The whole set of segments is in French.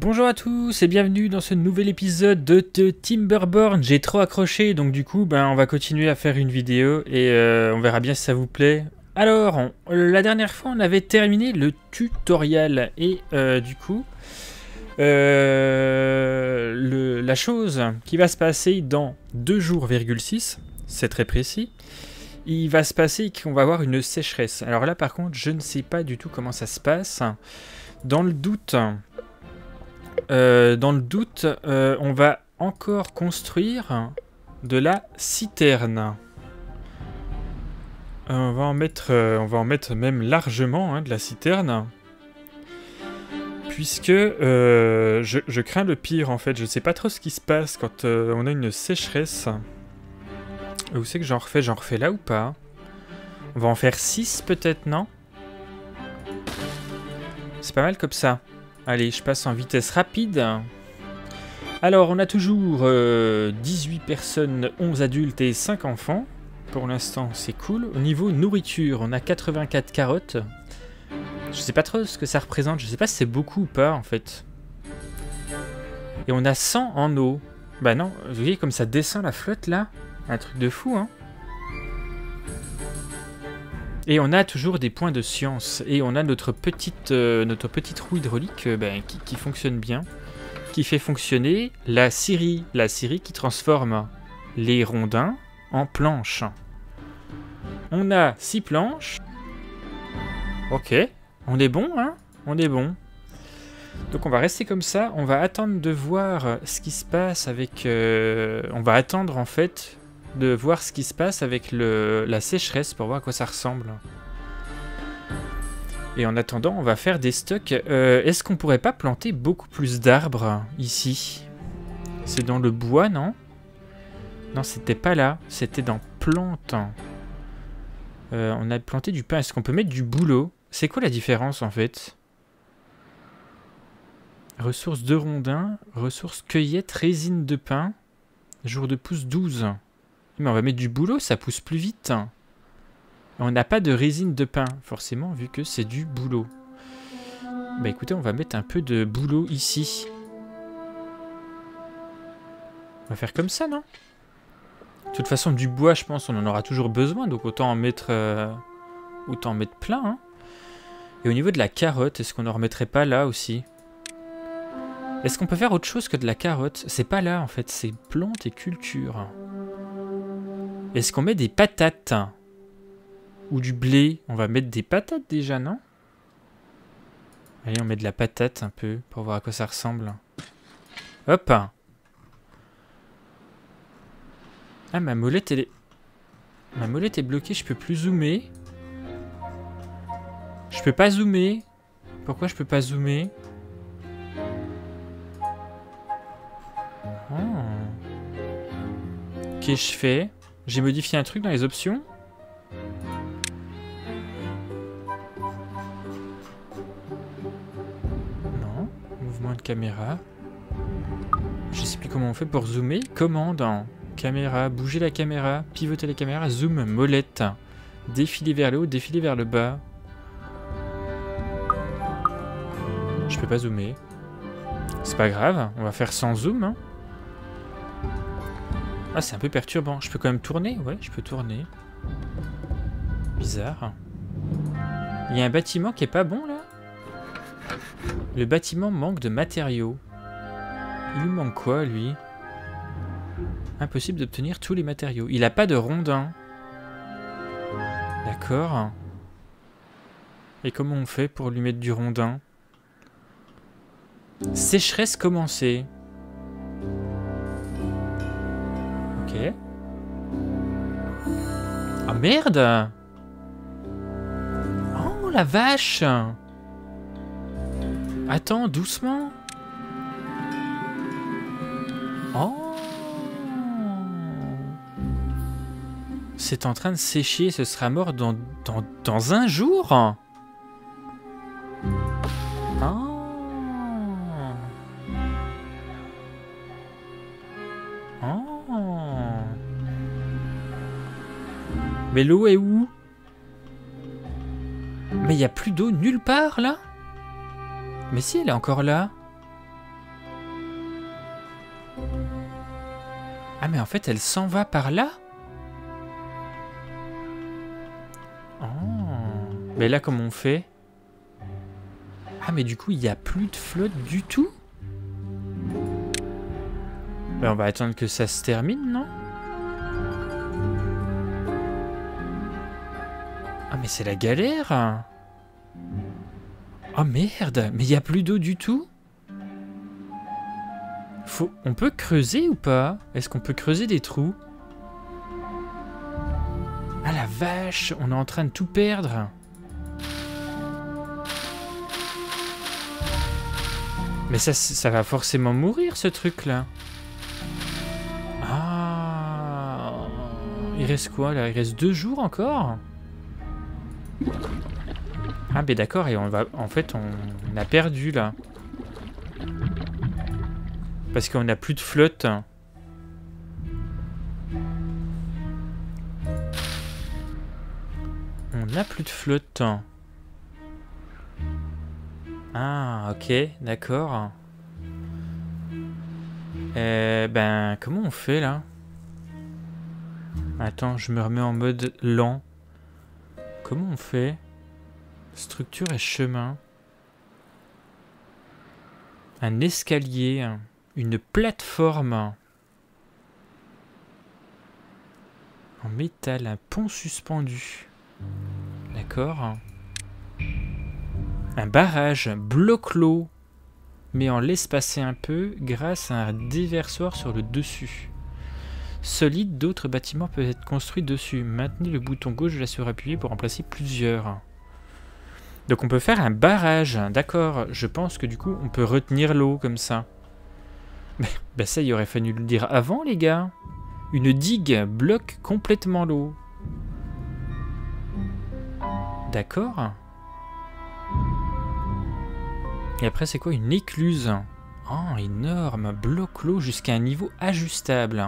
Bonjour à tous et bienvenue dans ce nouvel épisode de Timberborn. J'ai trop accroché, donc du coup on va continuer à faire une vidéo et on verra bien si ça vous plaît. Alors, la dernière fois on avait terminé le tutoriel et du coup la chose qui va se passer dans 2 jours,6, c'est très précis. Il va se passer qu'on va avoir une sécheresse. Alors là par contre je ne sais pas du tout comment ça se passe. Dans le doute, on va encore construire de la citerne. On va en mettre même largement de la citerne. Puisque je crains le pire en fait. Je sais pas trop ce qui se passe quand on a une sécheresse. Où c'est que j'en refais là ou pas? On va en faire 6 peut-être, non? C'est pas mal comme ça. Allez, je passe en vitesse rapide. Alors, on a toujours 18 personnes, 11 adultes et 5 enfants. Pour l'instant, c'est cool. Au niveau nourriture, on a 84 carottes. Je sais pas trop ce que ça représente. Je sais pas si c'est beaucoup ou pas, en fait. Et on a 100 en eau. Bah non, vous voyez comme ça descend la flotte, là? Un truc de fou, hein. Et on a toujours des points de science. Et on a notre petite roue hydraulique qui fonctionne bien. Qui fait fonctionner la scierie. La scierie qui transforme les rondins en planches. On a 6 planches. Ok. On est bon, hein? On est bon. Donc on va rester comme ça. On va attendre de voir ce qui se passe avec... on va attendre en fait... de voir ce qui se passe avec la sécheresse pour voir à quoi ça ressemble. Et en attendant, on va faire des stocks. Est-ce qu'on pourrait pas planter beaucoup plus d'arbres ici? C'est dans le bois, non? Non, c'était pas là. C'était dans plantes. On a planté du pain. Est-ce qu'on peut mettre du bouleau? C'est quoi la différence en fait? Ressources de rondins, ressources cueillette, résine de pain, jour de pousse 12. Mais on va mettre du bouleau, ça pousse plus vite. On n'a pas de résine de pain, forcément, vu que c'est du bouleau. Bah écoutez, on va mettre un peu de bouleau ici. On va faire comme ça, non? De toute façon, du bois, je pense, on en aura toujours besoin, donc autant en mettre plein. Hein. Et au niveau de la carotte, est-ce qu'on ne remettrait pas là aussi? Est-ce qu'on peut faire autre chose que de la carotte? C'est pas là, en fait, c'est plantes et culture. Est-ce qu'on met des patates? Ou du blé? On va mettre des patates déjà, non? Allez, on met de la patate un peu, pour voir à quoi ça ressemble. Hop! Ah, ma molette, elle est... Ma molette est bloquée, je peux plus zoomer. Je peux pas zoomer. Pourquoi je peux pas zoomer? Oh. Qu'est-ce que je fais? J'ai modifié un truc dans les options. Non. Mouvement de caméra. Je sais plus comment on fait pour zoomer. Commande. Caméra. Bouger la caméra. Pivoter la caméra. Zoom. Molette. Défiler vers le haut. Défiler vers le bas. Je peux pas zoomer. C'est pas grave. On va faire sans zoom. Hein. Ah, c'est un peu perturbant. Je peux quand même tourner? Ouais, je peux tourner. Bizarre. Il y a un bâtiment qui est pas bon, là? Le bâtiment manque de matériaux. Il lui manque quoi, lui? Impossible d'obtenir tous les matériaux. Il a pas de rondins. D'accord. Et comment on fait pour lui mettre du rondin? Sécheresse commencée. Ok. Ah merde! Oh la vache! Attends, doucement. Oh! C'est en train de sécher, ce sera mort dans un jour? Oh! Mais l'eau est où? Mais il n'y a plus d'eau nulle part, là? Mais si, elle est encore là. Ah, mais en fait, elle s'en va par là? Oh. Mais là, comment on fait? Ah, mais du coup, il n'y a plus de flotte du tout? Ben, on va attendre que ça se termine, non? Ah, mais c'est la galère! Oh merde! Mais il n'y a plus d'eau du tout? On peut creuser ou pas? Est-ce qu'on peut creuser des trous? Ah la vache! On est en train de tout perdre! Mais ça va forcément mourir, ce truc-là. Ah... Il reste quoi, là? Il reste 2 jours encore? Ah, ben d'accord, et on va... En fait, on a perdu, là. Parce qu'on n'a plus de flotte. On n'a plus de flotte. Ah, ok, d'accord. Ben, comment on fait, là? Attends, je me remets en mode lent. Comment on fait? Structure et chemin. Un escalier. Une plateforme. En métal, un pont suspendu. D'accord. Un barrage bloque l'eau, mais en laisse passer un peu grâce à un déversoir sur le dessus. Solide, d'autres bâtiments peuvent être construits dessus. Maintenez le bouton gauche de la surappuyée pour remplacer plusieurs. Donc on peut faire un barrage, d'accord. Je pense que du coup on peut retenir l'eau comme ça. Mais ben ça, il aurait fallu le dire avant, les gars. Une digue bloque complètement l'eau. D'accord. Et après, c'est quoi une écluse? Oh, énorme. Bloque l'eau jusqu'à un niveau ajustable.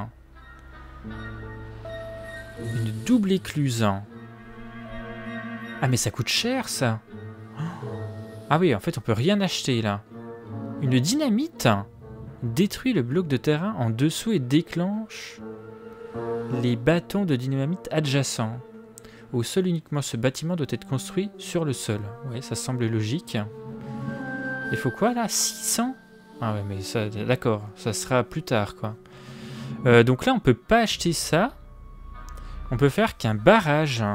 Une double écluse. Ah, mais ça coûte cher, ça. Ah oui, en fait, on peut rien acheter, là. Une dynamite détruit le bloc de terrain en dessous et déclenche les bâtons de dynamite adjacents. Au sol uniquement, ce bâtiment doit être construit sur le sol. Ouais, ça semble logique. Il faut quoi, là? 600? Ah ouais, mais ça, d'accord, ça sera plus tard, quoi. Donc là, on peut pas acheter ça. On peut faire qu'un barrage.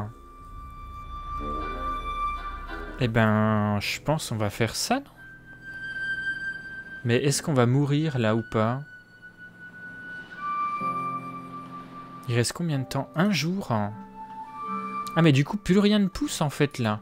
Eh ben, je pense qu'on va faire ça, non? Mais est-ce qu'on va mourir, là, ou pas? Il reste combien de temps? 1 jour? Ah, mais du coup, plus rien ne pousse, en fait, là.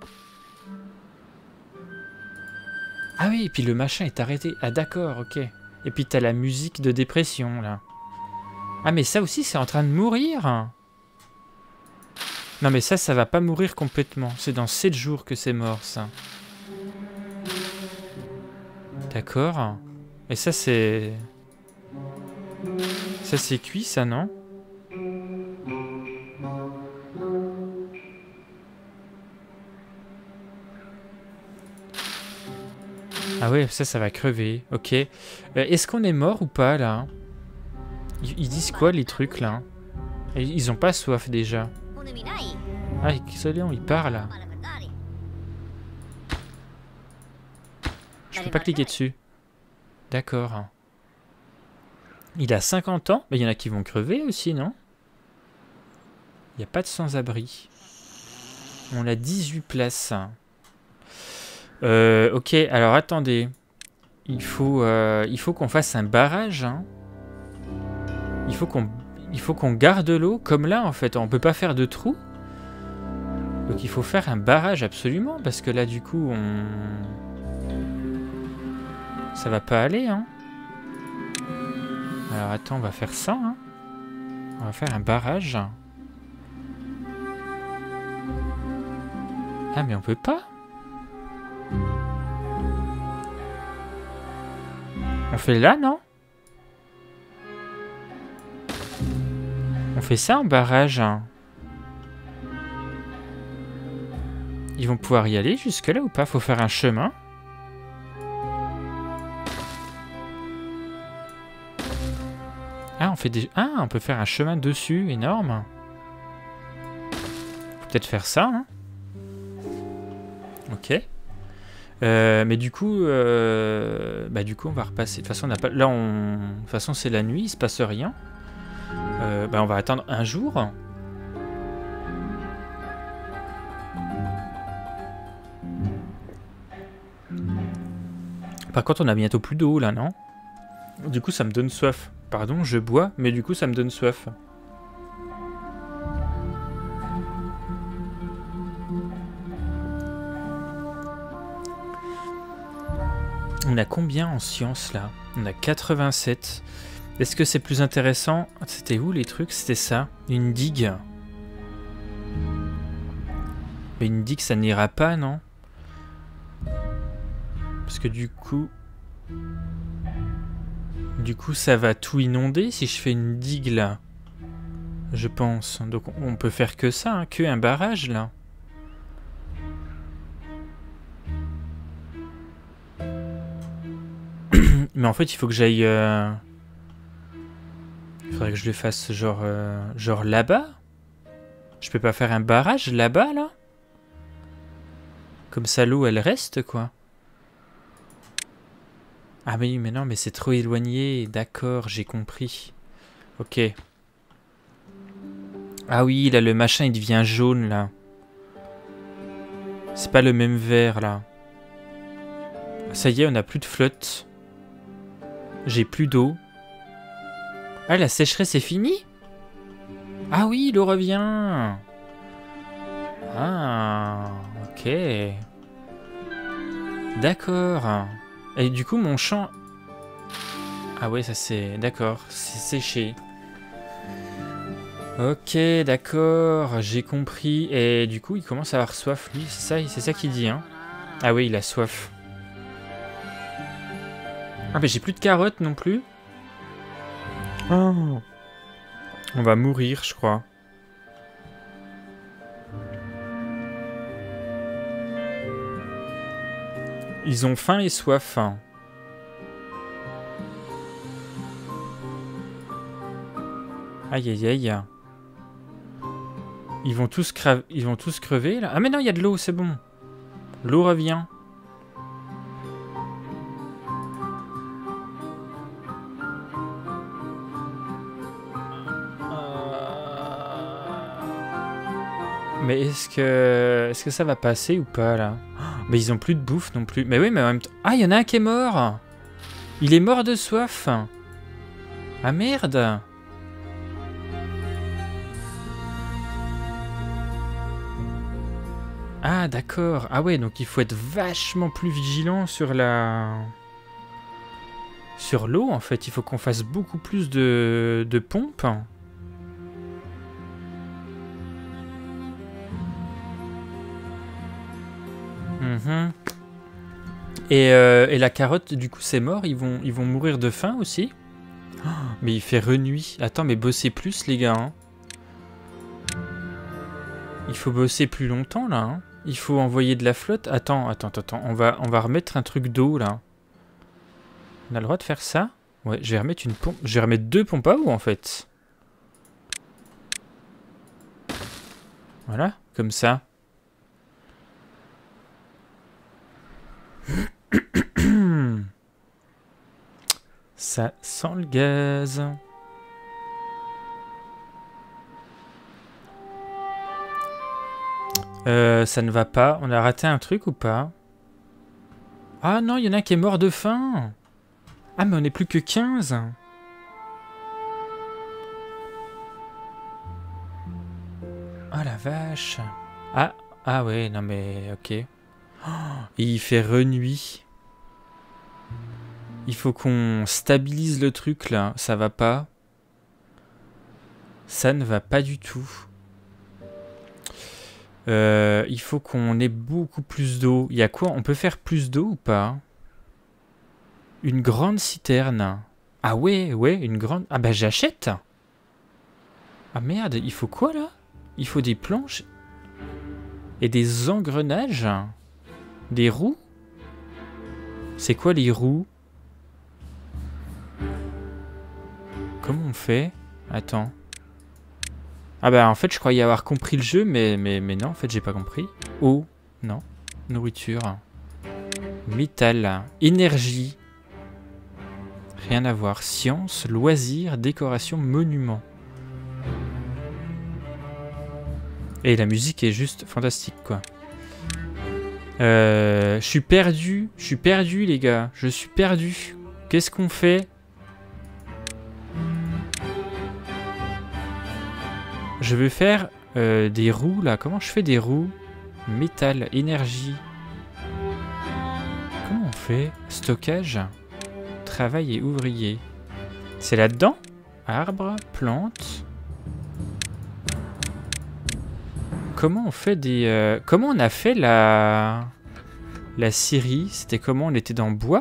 Ah oui, et puis le machin est arrêté. Ah d'accord, ok. Et puis t'as la musique de dépression, là. Ah, mais ça aussi, c'est en train de mourir. Non, mais ça va pas mourir complètement. C'est dans 7 jours que c'est mort, ça. D'accord. Et ça, c'est... Ça, c'est cuit, ça, non? Ah ouais, ça va crever. Ok. Est-ce qu'on est mort ou pas, là? Ils disent quoi, les trucs, là? Ils ont pas soif, déjà. Ah, Xolion, il parle. Je peux pas cliquer dessus. D'accord. Il a 50 ans? Mais il y en a qui vont crever aussi, non? Il n'y a pas de sans-abri. On a 18 places. Ok, alors attendez. Il faut qu'on fasse un barrage. Hein. Il faut qu'on garde l'eau. Comme là, en fait, on peut pas faire de trou. Donc il faut faire un barrage absolument. Parce que là, du coup, ça va pas aller. Hein. Alors attends, on va faire ça. Hein. On va faire un barrage. Ah, mais on peut pas. On fait là, non? On fait ça en barrage. Ils vont pouvoir y aller jusque là ou pas? Faut faire un chemin. Ah, on fait des... Ah, on peut faire un chemin dessus, énorme. Faut peut-être faire ça, hein. Ok. Mais du coup, on va repasser. De toute façon, on n'a pas... Là, on... De toute façon, c'est la nuit, il se passe rien. On va attendre un jour. Par contre, on a bientôt plus d'eau, là, non? Du coup, ça me donne soif. Pardon, je bois, mais du coup, ça me donne soif. On a combien en sciences, là? On a 87. Est-ce que c'est plus intéressant? C'était où, les trucs? C'était ça. Une digue. Mais une digue, ça n'ira pas, non? Parce que du coup... ça va tout inonder si je fais une digue, là. Je pense. Donc, on peut faire que ça, hein, que un barrage, là. Mais en fait, il faut que j'aille... Il faudrait que je le fasse genre là-bas. Je peux pas faire un barrage là-bas, là? Comme ça, l'eau, elle reste, quoi. Ah oui, mais non, mais c'est trop éloigné. D'accord, j'ai compris. Ok. Ah oui, là, le machin, il devient jaune, là. C'est pas le même vert, là. Ça y est, on a plus de flotte. J'ai plus d'eau. Ah, la sécheresse est finie? Ah oui, l'eau revient. Ah, ok. D'accord. Et du coup, mon champ... Ah ouais, ça c'est... D'accord, c'est séché. Ok, d'accord, j'ai compris. Et du coup, il commence à avoir soif, lui. C'est ça qu'il dit, hein. Ah oui, il a soif. Ah, mais j'ai plus de carottes non plus. Oh. On va mourir, je crois. Ils ont faim et soif. Aïe, aïe, aïe. Ils vont tous crever, là. Ah, mais non, il y a de l'eau, c'est bon. L'eau revient. Mais est-ce que ça va passer ou pas, là? Mais ils ont plus de bouffe non plus. Mais oui, mais en même temps... Ah, il y en a un qui est mort. Il est mort de soif. Ah, merde. Ah, d'accord. Ah ouais, donc il faut être vachement plus vigilant sur sur l'eau, en fait. Il faut qu'on fasse beaucoup plus de pompes. Et la carotte, du coup, c'est mort. Ils vont mourir de faim aussi. Oh, mais il fait renuit. Attends, mais bossez plus, les gars. Hein. Il faut bosser plus longtemps, là. Hein. Il faut envoyer de la flotte. Attends. On va remettre un truc d'eau, là. On a le droit de faire ça? Ouais, je vais remettre une pompe. Je vais remettre 2 pompes à eau, en fait. Voilà, comme ça. Ça sent le gaz. Ça ne va pas. On a raté un truc ou pas? Ah non, il y en a un qui est mort de faim. Ah, mais on n'est plus que 15. Oh la vache. Ah ouais, non mais ok. Oh, et il fait renuit. Il faut qu'on stabilise le truc là. Ça va pas. Ça ne va pas du tout. Il faut qu'on ait beaucoup plus d'eau. Il y a quoi? On peut faire plus d'eau ou pas? Une grande citerne. Ah ouais, une grande... Ah bah j'achète. Ah merde, il faut quoi là? Il faut des planches et des engrenages. Des roues? C'est quoi les roues? Comment on fait? Attends. Ah bah en fait je croyais avoir compris le jeu, mais non, en fait j'ai pas compris. Eau, non. Nourriture. Métal. Énergie. Rien à voir. Science, loisirs, décoration, monument. Et la musique est juste fantastique, quoi. Je suis perdu. Je suis perdu, les gars. Je suis perdu. Qu'est-ce qu'on fait? Je veux faire des roues, là. Comment je fais des roues? Métal, énergie. Comment on fait? Stockage. Travail et ouvrier. C'est là-dedans? Arbre, plante. Comment on fait des... comment on a fait la scierie? C'était comment? On était dans bois?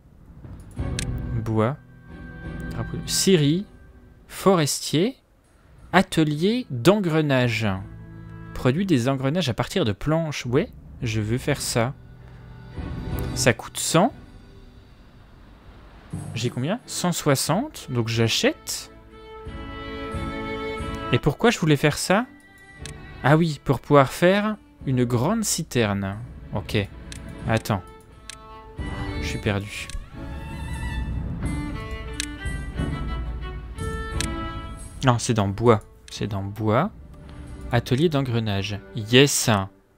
Bois. Scierie. Forestier. Atelier d'engrenage. Produit des engrenages à partir de planches. Ouais, je veux faire ça. Ça coûte 100. J'ai combien? 160. Donc j'achète. Et pourquoi je voulais faire ça? Ah oui, pour pouvoir faire une grande citerne. Ok. Attends. Je suis perdu. Non, c'est dans bois. C'est dans bois. Atelier d'engrenage. Yes.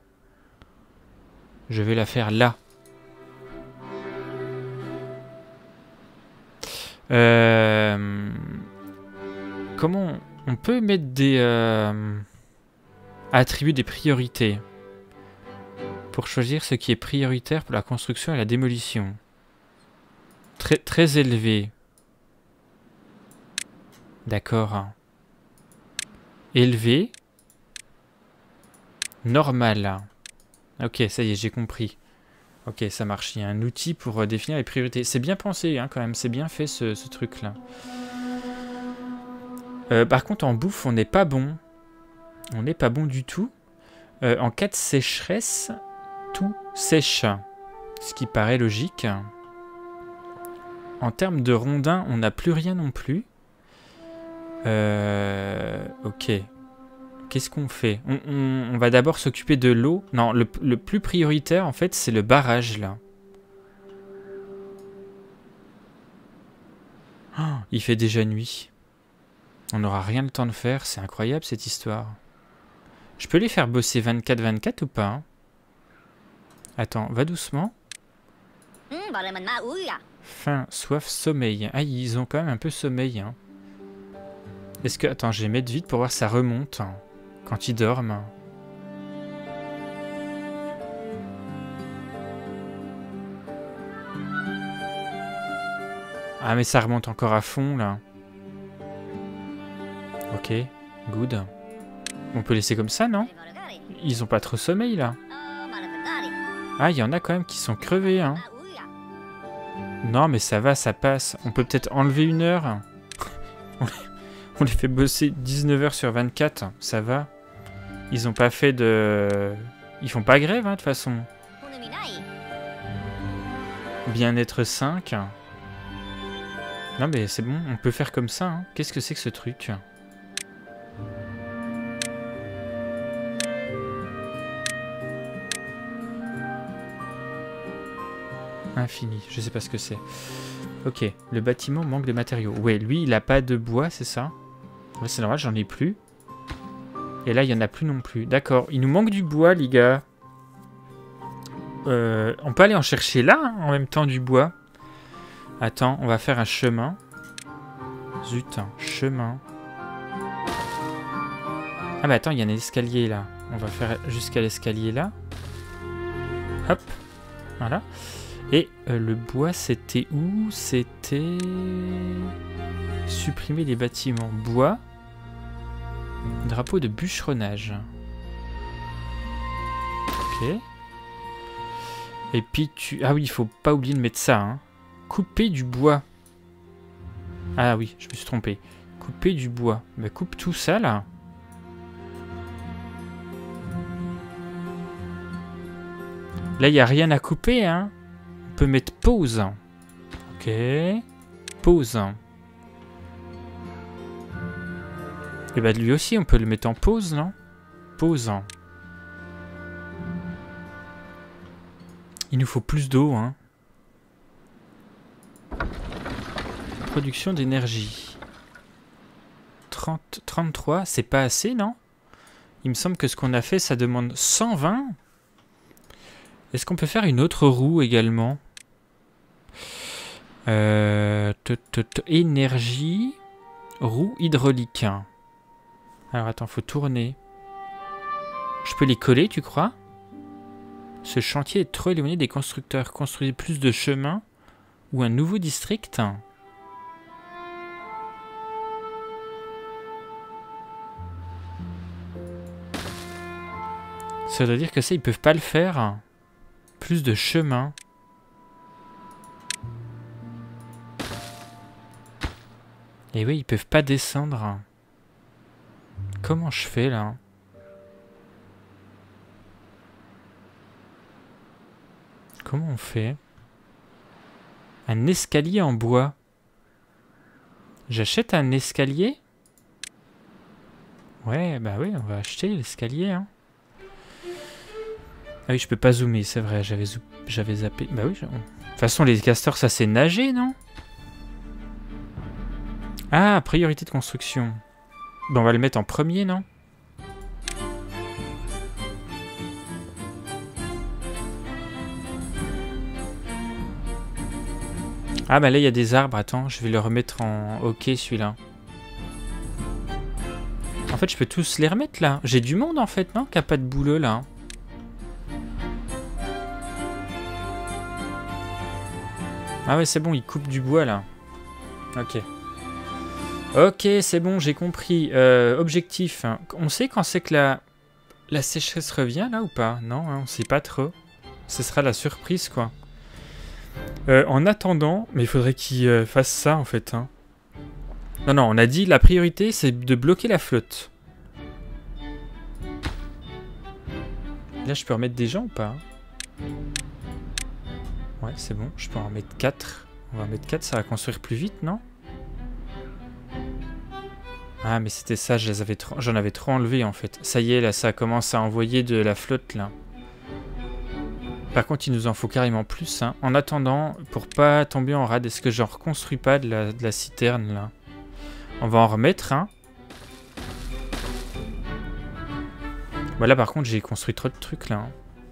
Je vais la faire là. Comment on peut mettre des... attribuer des priorités pour choisir ce qui est prioritaire pour la construction et la démolition. Très élevé. D'accord. Élevé. Normal. Ok, ça y est, j'ai compris. Ok, ça marche. Il y a un outil pour définir les priorités. C'est bien pensé, hein, quand même. C'est bien fait, ce truc-là. Par contre, en bouffe, on n'est pas bon. On n'est pas bon du tout. En cas de sécheresse, tout sèche. Ce qui paraît logique. En termes de rondins, on n'a plus rien non plus. Ok. Qu'est-ce qu'on fait? On va d'abord s'occuper de l'eau. Non, le plus prioritaire, en fait, c'est le barrage, là. Oh, il fait déjà nuit. On n'aura rien le temps de faire. C'est incroyable, cette histoire. Je peux les faire bosser 24-24 ou pas, hein? Attends, va doucement. Faim, soif, sommeil. Ah, ils ont quand même un peu sommeil, hein. Est-ce que... Attends, je vais mettre vite pour voir si ça remonte, hein, quand ils dorment. Ah, mais ça remonte encore à fond, là. Ok, good. On peut laisser comme ça, non? Ils ont pas trop sommeil, là. Ah, il y en a quand même qui sont crevés, hein. Non, mais ça va, ça passe. On peut peut-être enlever 1 heure. On les fait bosser 19 heures sur 24. Ça va. Ils ont pas fait de... Ils font pas grève, hein, de toute façon. Bien-être 5. Non, mais c'est bon. On peut faire comme ça, hein. Qu'est-ce que c'est que ce truc ? Infini, je sais pas ce que c'est. Ok, le bâtiment manque de matériaux. Ouais, lui, il a pas de bois, c'est ça? Ouais, c'est normal, j'en ai plus. Et là, il y en a plus non plus. D'accord, il nous manque du bois, les gars. On peut aller en chercher là, hein, en même temps, du bois. Attends, on va faire un chemin. Zut, un chemin. Ah bah attends, il y a un escalier là. On va faire jusqu'à l'escalier là. Hop, voilà. Et le bois, c'était où? C'était... Supprimer les bâtiments. Bois. Drapeau de bûcheronnage. Ok. Et puis tu... Ah oui, il faut pas oublier de mettre ça. Hein. Couper du bois. Ah oui, je me suis trompé. Couper du bois. Bah coupe tout ça là. Là, il n'y a rien à couper, hein. On peut mettre pause. Ok. Pause. Et bah lui aussi, on peut le mettre en pause, non? Pause. Hein. Il nous faut plus d'eau, hein. Production d'énergie. 33, c'est pas assez, non? Il me semble que ce qu'on a fait, ça demande 120. Est-ce qu'on peut faire une autre roue également? Énergie. Roue hydraulique. Alors attends, faut tourner. Je peux les coller, tu crois? Ce chantier est trop éloigné des constructeurs. Construisez plus de chemins ou un nouveau district. Ça veut dire que ça, ils peuvent pas le faire. Plus de chemins. Et oui, ils peuvent pas descendre. Comment je fais là? Comment on fait? Un escalier en bois. J'achète un escalier? Ouais, bah oui, on va acheter l'escalier. Hein. Ah oui, je peux pas zoomer, c'est vrai, j'avais zappé. Bah oui, de toute façon, les castors, ça c'est nager, non? Ah, priorité de construction. Bon, on va le mettre en premier, non? Ah bah là il y a des arbres, attends, je vais le remettre en OK celui-là. En fait je peux tous les remettre là. J'ai du monde en fait, non? Qui a pas de boulot là. Ah ouais c'est bon, il coupe du bois là. Ok. Ok c'est bon, j'ai compris. Objectif, on sait quand c'est que la sécheresse revient là ou pas? Non, hein, on sait pas trop. Ce sera la surprise quoi. En attendant, mais il faudrait qu'il fasse ça en fait. Hein. Non, non, on a dit la priorité c'est de bloquer la flotte. Là, je peux remettre des gens ou pas? Ouais, c'est bon, je peux en mettre 4. On va en mettre 4, ça va construire plus vite, non? Ah, mais c'était ça, j'en avais trop enlevé en fait. Ça y est, là, ça commence à envoyer de la flotte là. Par contre, il nous en faut carrément plus. Hein. En attendant, pour pas tomber en rade, est-ce que j'en reconstruis pas de la citerne, là? On va en remettre, hein. Voilà, par contre, j'ai construit trop de trucs, là. Hein.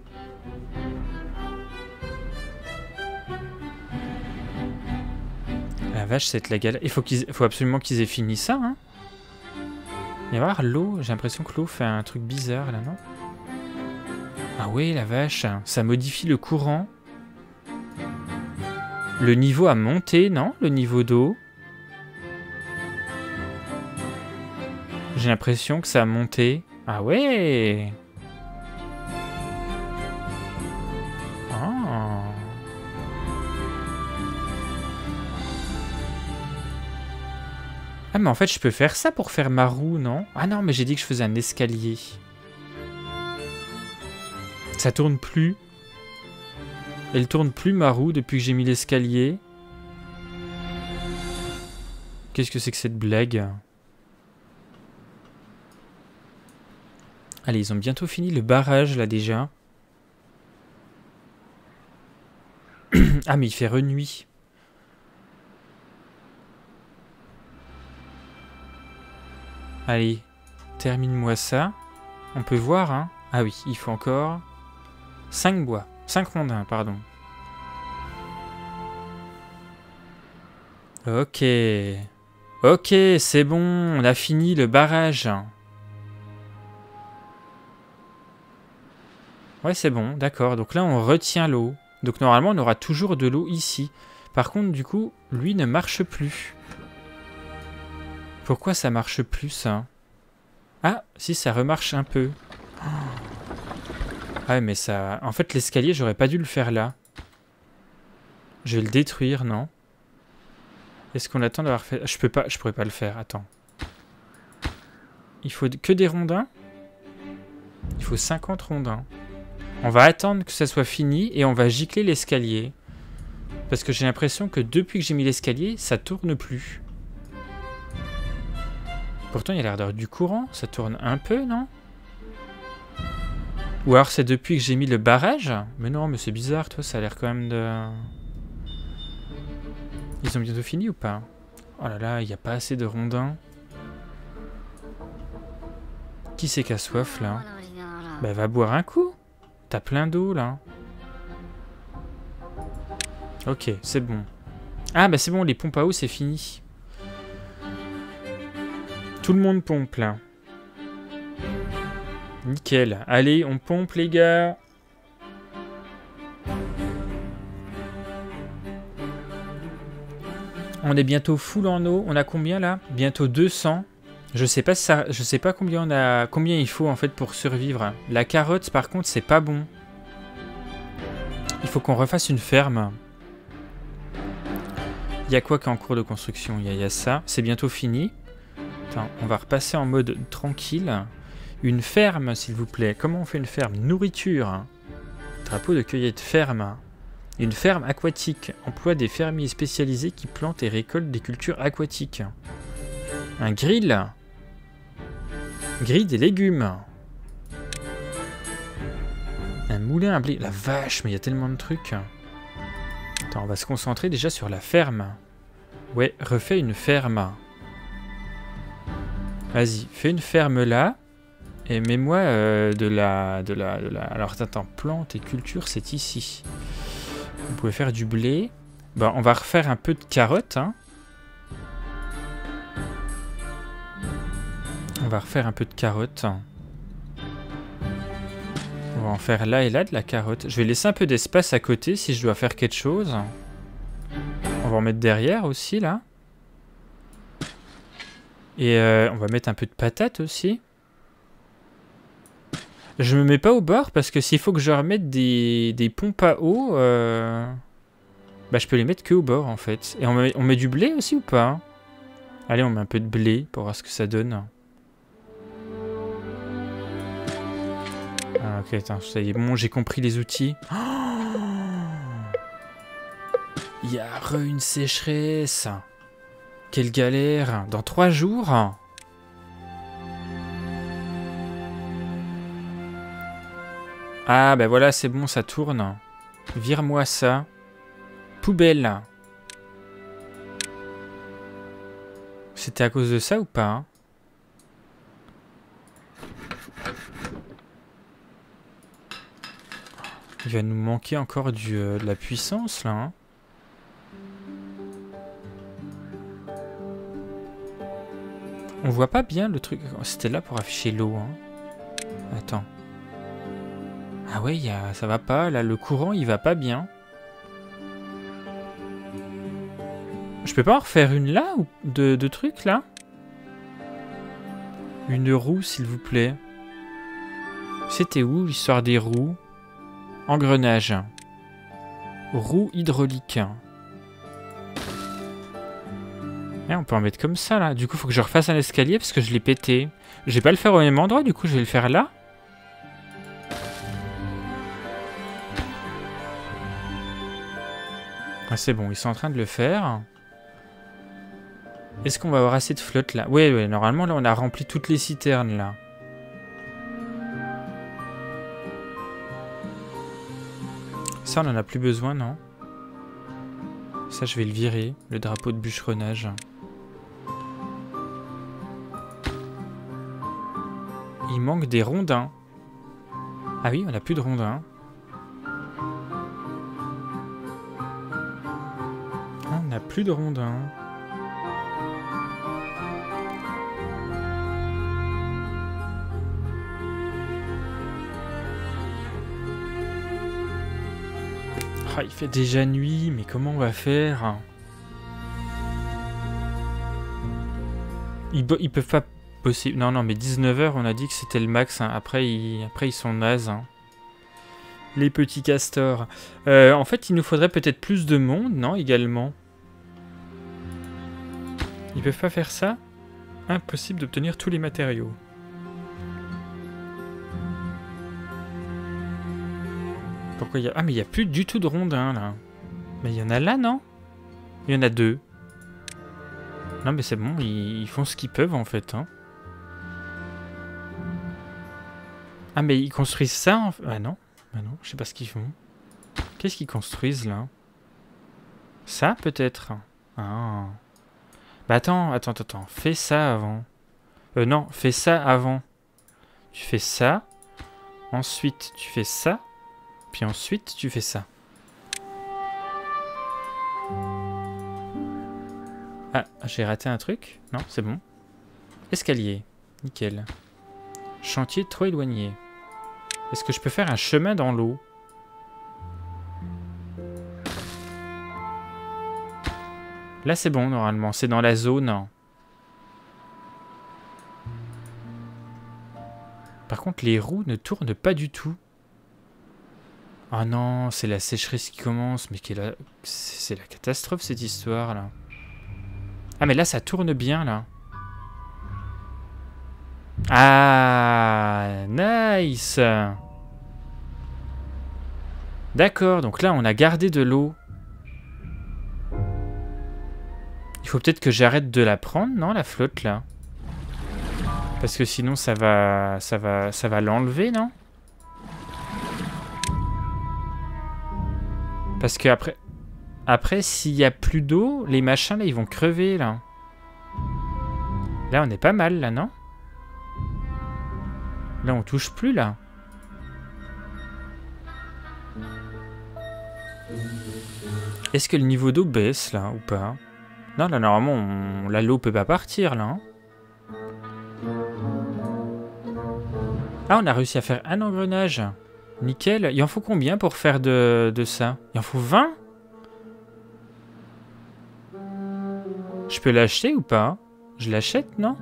La vache, c'est la galère. Il faut absolument qu'ils aient fini ça, hein. Il va y avoir l'eau. J'ai l'impression que l'eau fait un truc bizarre, là, non? Ah ouais, la vache, ça modifie le courant. Le niveau a monté, non? Le niveau d'eau. J'ai l'impression que ça a monté. Ah ouais! Ah. Ah mais en fait je peux faire ça pour faire ma roue, non? Ah non mais j'ai dit que je faisais un escalier. Ça tourne plus. Elle tourne plus ma roue depuis que j'ai mis l'escalier. Qu'est-ce que c'est que cette blague? Allez, ils ont bientôt fini le barrage là déjà. Ah mais il fait renuit. Allez, termine-moi ça. On peut voir, hein? Ah oui, il faut encore 5 bois. 5 rondins, pardon. Ok. Ok, c'est bon, on a fini le barrage. Ouais, c'est bon, d'accord. Donc là, on retient l'eau. Donc normalement, on aura toujours de l'eau ici. Par contre, du coup, lui ne marche plus. Pourquoi ça marche plus, ça? Ah, si, ça remarche un peu. Ah ouais, mais ça... En fait, l'escalier, j'aurais pas dû le faire là. Je vais le détruire, non? Est-ce qu'on attend d'avoir fait... Je pourrais pas le faire, attends. Il faut que des rondins? Il faut 50 rondins. On va attendre que ça soit fini et on va gicler l'escalier. Parce que j'ai l'impression que depuis que j'ai mis l'escalier, ça tourne plus. Pourtant, il y a l'air d'avoir du courant. Ça tourne un peu, non? Ou alors c'est depuis que j'ai mis le barrage? Mais non, mais c'est bizarre, toi, ça a l'air quand même de... Ils ont bientôt fini ou pas? Oh là là, il n'y a pas assez de rondins. Qui c'est qui a soif, là? Bah, va boire un coup. T'as plein d'eau, là. Ok, c'est bon. Ah, bah c'est bon, les pompes à eau, c'est fini. Tout le monde pompe, là. Nickel. Allez, on pompe, les gars. On est bientôt full en eau. On a combien, là? Bientôt 200. Je sais pas ça, je sais pas combien on a, combien il faut en fait pour survivre. La carotte, par contre, c'est pas bon. Il faut qu'on refasse une ferme. Il y a quoi qui est en cours de construction? Il y a ça. C'est bientôt fini. Attends, on va repasser en mode tranquille. Une ferme, s'il vous plaît. Comment on fait une ferme? Nourriture. Drapeau de cueillette ferme. Une ferme aquatique. Emploie des fermiers spécialisés qui plantent et récoltent des cultures aquatiques. Un grill. Grille des légumes. Un moulin à blé. La vache, mais il y a tellement de trucs. Attends, on va se concentrer déjà sur la ferme. Ouais, refais une ferme. Vas-y, fais une ferme là. Et mets-moi de la... Alors, attends, plantes et culture, c'est ici. Vous pouvez faire du blé. Bon, on va refaire un peu de carottes, hein. On va refaire un peu de carottes. On va en faire là et là de la carotte. Je vais laisser un peu d'espace à côté si je dois faire quelque chose. On va en mettre derrière aussi là. Et on va mettre un peu de patates aussi. Je me mets pas au bord parce que s'il faut que je remette des pompes à eau, bah je peux les mettre que au bord en fait. Et on met du blé aussi ou pas? Allez, on met un peu de blé pour voir ce que ça donne. Ah, ok, attends, ça y est, bon, j'ai compris les outils. Il y a une sécheresse. Quelle galère. Dans 3 jours. Ah, ben voilà, c'est bon, ça tourne. Vire-moi ça. Poubelle. C'était à cause de ça ou pas, hein? Il va nous manquer encore de la puissance, là. Hein. On voit pas bien le truc. C'était là pour afficher l'eau. Hein. Attends. Ah ouais, ça va pas. Là, le courant, il va pas bien. Je peux pas en refaire une là ou de trucs, là? Une roue, s'il vous plaît. C'était où, l'histoire des roues? Engrenage. Roue hydraulique. Et on peut en mettre comme ça, là. Du coup, il faut que je refasse un escalier parce que je l'ai pété. Je vais pas le faire au même endroit, du coup, je vais le faire là. Ah, c'est bon, ils sont en train de le faire. Est-ce qu'on va avoir assez de flotte, là? Ouais, normalement, là, on a rempli toutes les citernes, là. Ça, on en a plus besoin, non? Ça, je vais le virer, le drapeau de bûcheronnage. Il manque des rondins. Ah oui, on n'a plus de rondins. On n'a plus de rondins. Ah, il fait déjà nuit, mais comment on va faire? Ils peuvent pas bosser. Non, non, mais 19h, on a dit que c'était le max. Hein. Après, ils sont nazes. Hein. Les petits castors. En fait, il nous faudrait peut-être plus de monde, non, également. Ils peuvent pas faire ça? Impossible d'obtenir tous les matériaux. Pourquoi il y a... Ah, mais il n'y a plus du tout de rondins, là. Mais il y en a là, non? Il y en a 2. Non, mais c'est bon, ils font ce qu'ils peuvent, en fait. Hein. Ah, mais ils construisent ça en... Ah non, je sais pas ce qu'ils font. Qu'est-ce qu'ils construisent, là? Ça, peut-être? Ah. Bah attends. Fais ça avant. Non, fais ça avant. Tu fais ça. Ensuite, tu fais ça. Puis ensuite, tu fais ça. Ah, j'ai raté un truc? Non, c'est bon. Escalier. Nickel. Chantier trop éloigné. Est-ce que je peux faire un chemin dans l'eau? Là, c'est bon, normalement. C'est dans la zone. Par contre, les roues ne tournent pas du tout. Ah non, c'est la sécheresse qui commence. Mais c'est la catastrophe, cette histoire-là. Ah, mais là, ça tourne bien, là. Ah, nice. D'accord, donc là, on a gardé de l'eau. Il faut peut-être que j'arrête de la prendre, non, la flotte, là? Parce que sinon, ça va l'enlever, non? Parce que après s'il y a plus d'eau, les machins, là, ils vont crever, là. Là, on est pas mal, là, non? Là, on touche plus, là. Est-ce que le niveau d'eau baisse, là, ou pas? Non, là, normalement, là, l'eau peut pas partir, là. Hein. Ah, on a réussi à faire un engrenage. Nickel. Il en faut combien pour faire de ça? Il en faut 20? Je peux l'acheter ou pas? Je l'achète, non?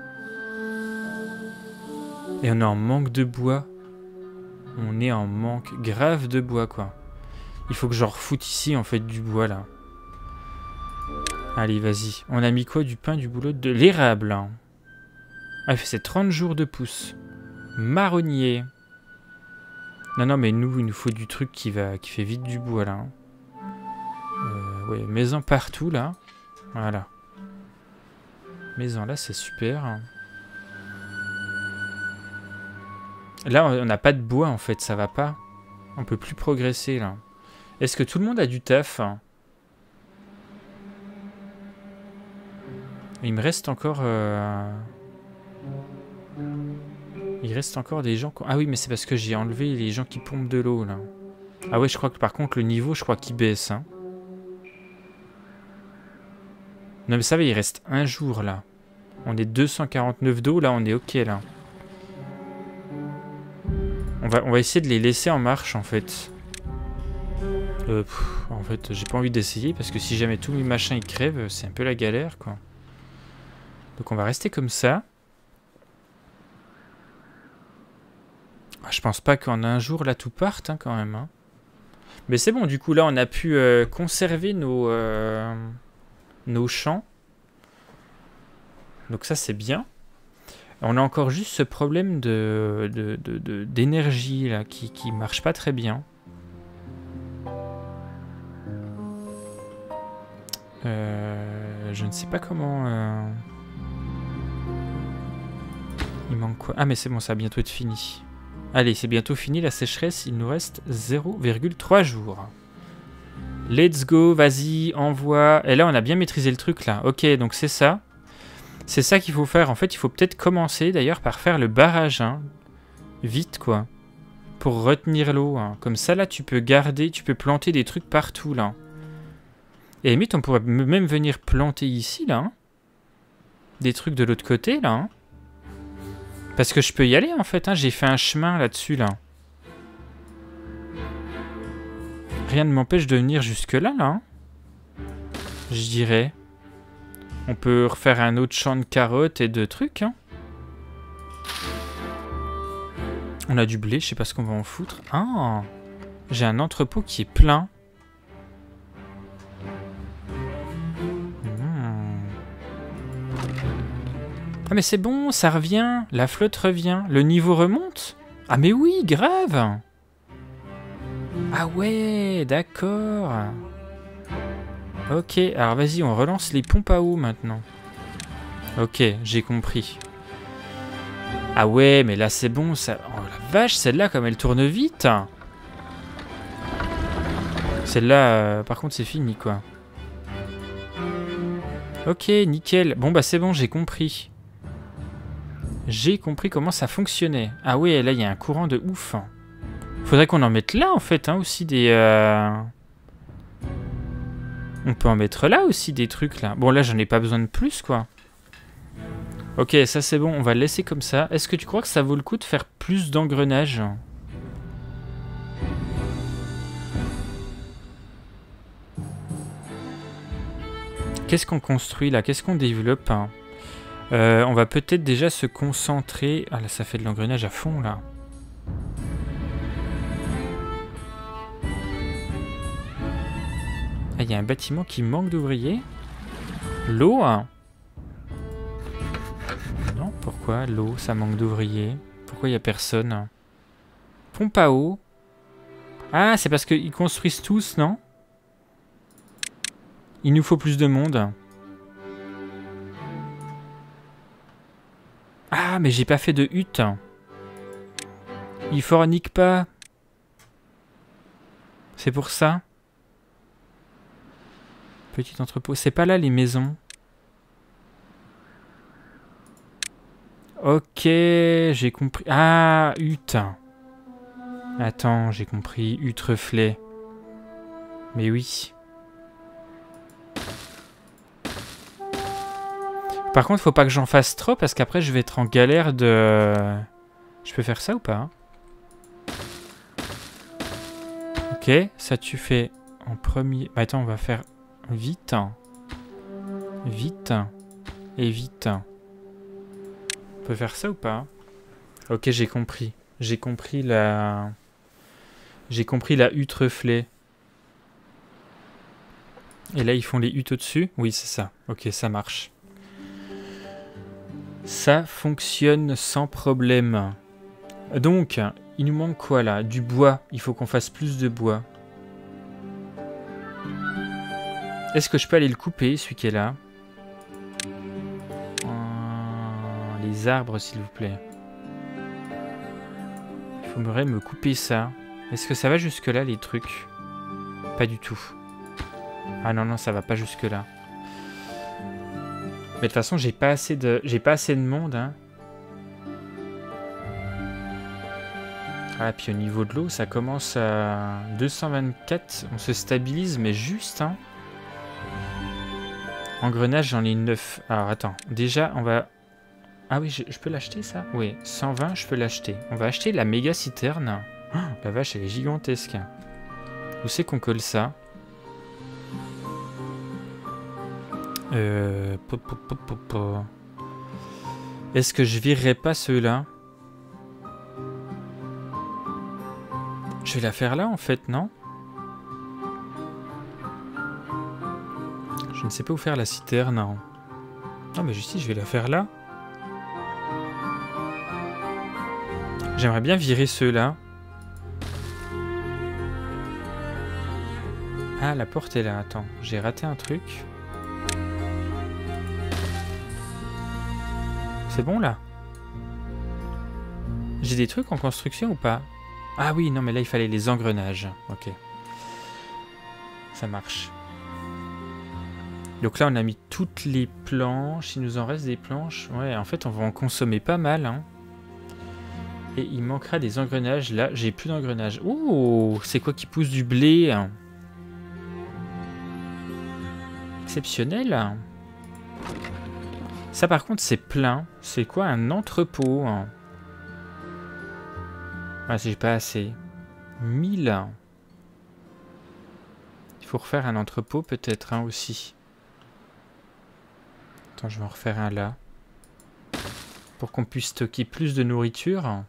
Et on est en manque de bois. On est en manque grave de bois, quoi. Il faut que j'en refoute ici, en fait, du bois, là. Allez, vas-y. On a mis quoi? Du pain, du boulot, de l'érable. Hein. Ah, c'est 30 jours de pouce. Marronnier. Non, mais nous, il nous faut du truc qui fait vite du bois, là. Ouais, maison partout, là. Voilà. Maison, là, c'est super. Là, on n'a pas de bois, en fait, ça va pas. On peut plus progresser, là. Est-ce que tout le monde a du taf? Il me reste encore... Il reste encore des gens... Ah oui, mais c'est parce que j'ai enlevé les gens qui pompent de l'eau, là. Ah ouais, je crois que par contre, le niveau, je crois qu'il baisse. Hein. Non, mais ça va, il reste un jour, là. On est 249 d'eau, là, on est OK, là. On va essayer de les laisser en marche, en fait. En fait, j'ai pas envie d'essayer, parce que si jamais tous mes machins, ils crèvent, c'est un peu la galère, quoi. Donc on va rester comme ça. Je pense pas qu'en un jour, là, tout parte, hein, quand même. Hein. Mais c'est bon, du coup, là, on a pu conserver nos champs. Donc ça, c'est bien. On a encore juste ce problème d'énergie, là, qui marche pas très bien. Je ne sais pas comment... Il manque quoi? Ah, mais c'est bon, ça va bientôt être fini. Allez, c'est bientôt fini la sécheresse. Il nous reste 0,3 jours. Let's go, vas-y, envoie. Et là, on a bien maîtrisé le truc, là. Ok, donc c'est ça. C'est ça qu'il faut faire. En fait, il faut peut-être commencer, d'ailleurs, par faire le barrage. Hein. Vite, quoi. Pour retenir l'eau. Hein. Comme ça, là, tu peux garder, tu peux planter des trucs partout, là. Et à la limite, on pourrait même venir planter ici, là. Hein. Des trucs de l'autre côté, là. Hein. Parce que je peux y aller, en fait. Hein. J'ai fait un chemin là-dessus, là. Rien ne m'empêche de venir jusque-là, là. Hein. Je dirais. On peut refaire un autre champ de carottes et de trucs. Hein. On a du blé, je sais pas ce qu'on va en foutre. Ah, j'ai un entrepôt qui est plein. Ah mais c'est bon, ça revient. La flotte revient. Le niveau remonte. Ah mais oui, grave. Ah ouais, d'accord. Ok, alors vas-y, on relance les pompes à eau maintenant. Ok, j'ai compris. Ah ouais, mais là c'est bon, ça... Oh la vache, celle-là, comme elle tourne vite. Celle-là, par contre, c'est fini, quoi. Ok, nickel. Bon, bah c'est bon, j'ai compris. J'ai compris comment ça fonctionnait. Ah ouais, là, il y a un courant de ouf. Faudrait qu'on en mette là, en fait, hein, aussi des... On peut en mettre là aussi, des trucs, là. Bon, là, j'en ai pas besoin de plus, quoi. Ok, ça c'est bon, on va le laisser comme ça. Est-ce que tu crois que ça vaut le coup de faire plus d'engrenages? Qu'est-ce qu'on construit là? Qu'est-ce qu'on développe, hein? On va peut-être déjà se concentrer... Ah là, ça fait de l'engrenage à fond, là. Ah, il y a un bâtiment qui manque d'ouvriers. L'eau, hein? Non, pourquoi l'eau, ça manque d'ouvriers? Pourquoi il n'y a personne? Pompe à eau. Ah, c'est parce qu'ils construisent tous, non? Il nous faut plus de monde. Ah, mais j'ai pas fait de hutte. Ils forniquent pas. C'est pour ça. Petit entrepôt. C'est pas là les maisons. Ok, j'ai compris. Ah, hutte. Attends, j'ai compris. Hutte reflet. Mais oui. Par contre, faut pas que j'en fasse trop parce qu'après je vais être en galère de... Je peux faire ça ou pas? Ok, ça tu fais en premier... Bah, attends, on va faire vite. Vite. Et vite. On peut faire ça ou pas? Ok, j'ai compris. J'ai compris la... J'ai compris la hutte reflet. Et là, ils font les huttes au-dessus? Oui, c'est ça. Ok, ça marche. Ça fonctionne sans problème. Donc, il nous manque quoi là? Du bois. Il faut qu'on fasse plus de bois. Est-ce que je peux aller le couper, celui qui est là? Les arbres, s'il vous plaît. Il faudrait me couper ça. Est-ce que ça va jusque-là, les trucs? Pas du tout. Ah non, non, ça va pas jusque-là. Mais de toute façon, j'ai pas assez de monde, hein. Ah, puis au niveau de l'eau, ça commence à 224. On se stabilise, mais juste, hein. Engrenage, j'en ai 9. Alors, attends. Déjà, on va... Ah oui, je peux l'acheter, ça? Oui, 120, je peux l'acheter. On va acheter la méga citerne. Oh, la vache, elle est gigantesque. Où c'est qu'on colle ça? Est-ce que je virerai pas ceux-là? Je vais la faire là, en fait, non? Je ne sais pas où faire la citerne. Non, mais juste ici, je vais la faire là. J'aimerais bien virer ceux-là. Ah, la porte est là. Attends, j'ai raté un truc. C'est bon, là? J'ai des trucs en construction ou pas? Ah oui, non, mais là, il fallait les engrenages. Ok. Ça marche. Donc là, on a mis toutes les planches. Il nous en reste des planches. Ouais, en fait, on va en consommer pas mal, hein. Et il manquera des engrenages. Là, j'ai plus d'engrenages. Oh, c'est quoi qui pousse du blé? Exceptionnel. Ça, par contre, c'est plein. C'est quoi un entrepôt? Ah, j'ai pas assez. 1000. Il faut refaire un entrepôt, peut-être, hein, aussi. Attends, je vais en refaire un là. Pour qu'on puisse stocker plus de nourriture.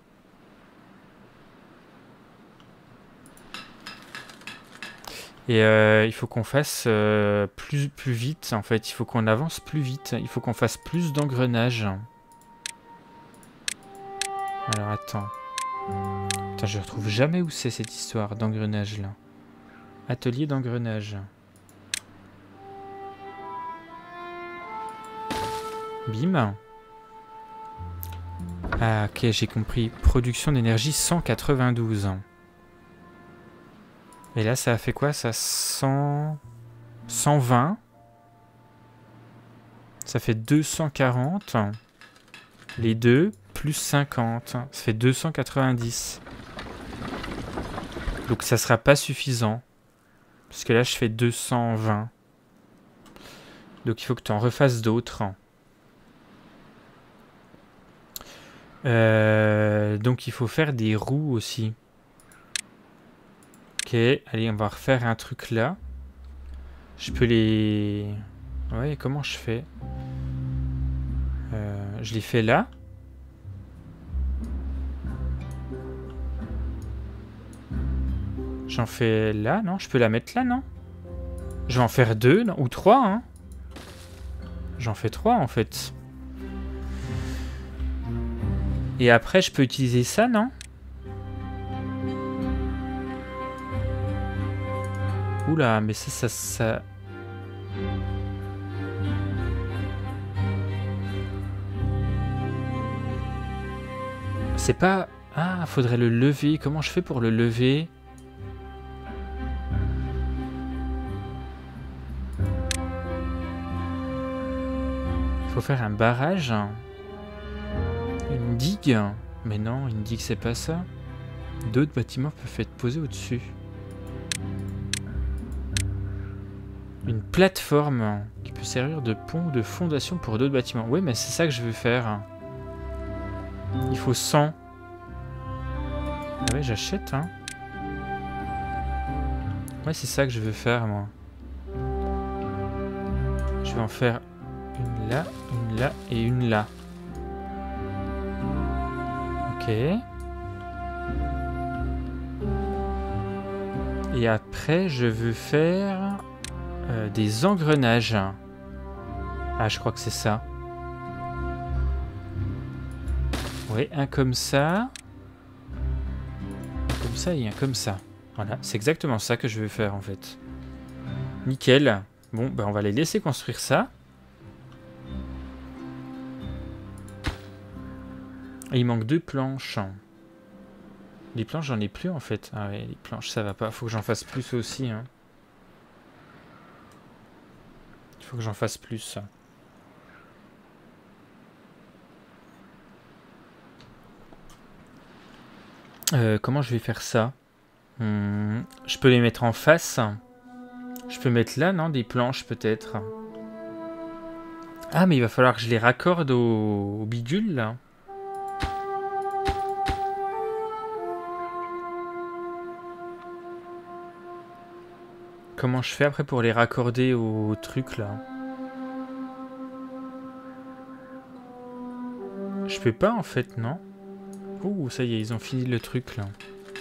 Et il faut qu'on fasse plus vite, en fait. Il faut qu'on avance plus vite. Il faut qu'on fasse plus d'engrenages. Alors, attends. Putain, je retrouve jamais où c'est cette histoire d'engrenage, là. Atelier d'engrenage. Bim. Ah, ok, j'ai compris. Production d'énergie 192. Et là, ça a fait quoi? Ça 100... 120. Ça fait 240. Les deux, plus 50. Ça fait 290. Donc ça sera pas suffisant. Parce que là, je fais 220. Donc il faut que tu en refasses d'autres. Donc il faut faire des roues aussi. Ok, allez, on va refaire un truc là. Je peux les... Ouais, comment je fais? Je les fais là. J'en fais là, non? Je peux la mettre là, non? Je vais en faire 2, non? Ou 3, hein? J'en fais 3, en fait. Et après, je peux utiliser ça, non? Oula, mais ça... C'est pas... Ah, faudrait le lever. Comment je fais pour le lever? Faut faire un barrage. Une digue. Mais non, une digue, c'est pas ça. D'autres bâtiments peuvent être posés au-dessus. Une plateforme qui peut servir de pont ou de fondation pour d'autres bâtiments. Oui, mais c'est ça que je veux faire. Il faut 100. Ah ouais, j'achète, hein. Ouais, c'est ça que je veux faire, moi. Je vais en faire une là et une là. Ok. Et après, je veux faire des engrenages. Ah, je crois que c'est ça. Oui, un comme ça. Un comme ça et un comme ça. Voilà, c'est exactement ça que je veux faire en fait. Nickel. Bon, ben on va les laisser construire ça. Et il manque 2 planches. Les planches, j'en ai plus en fait. Ah ouais, les planches, ça va pas. Faut que j'en fasse plus aussi. Hein. Il faut que j'en fasse plus. Comment je vais faire ça? Je peux les mettre en face. Je peux mettre là, non? Des planches peut-être. Ah, mais il va falloir que je les raccorde au bidule là. Comment je fais après pour les raccorder au truc là? Je peux pas en fait, non? Ouh, ça y est, ils ont fini le truc là.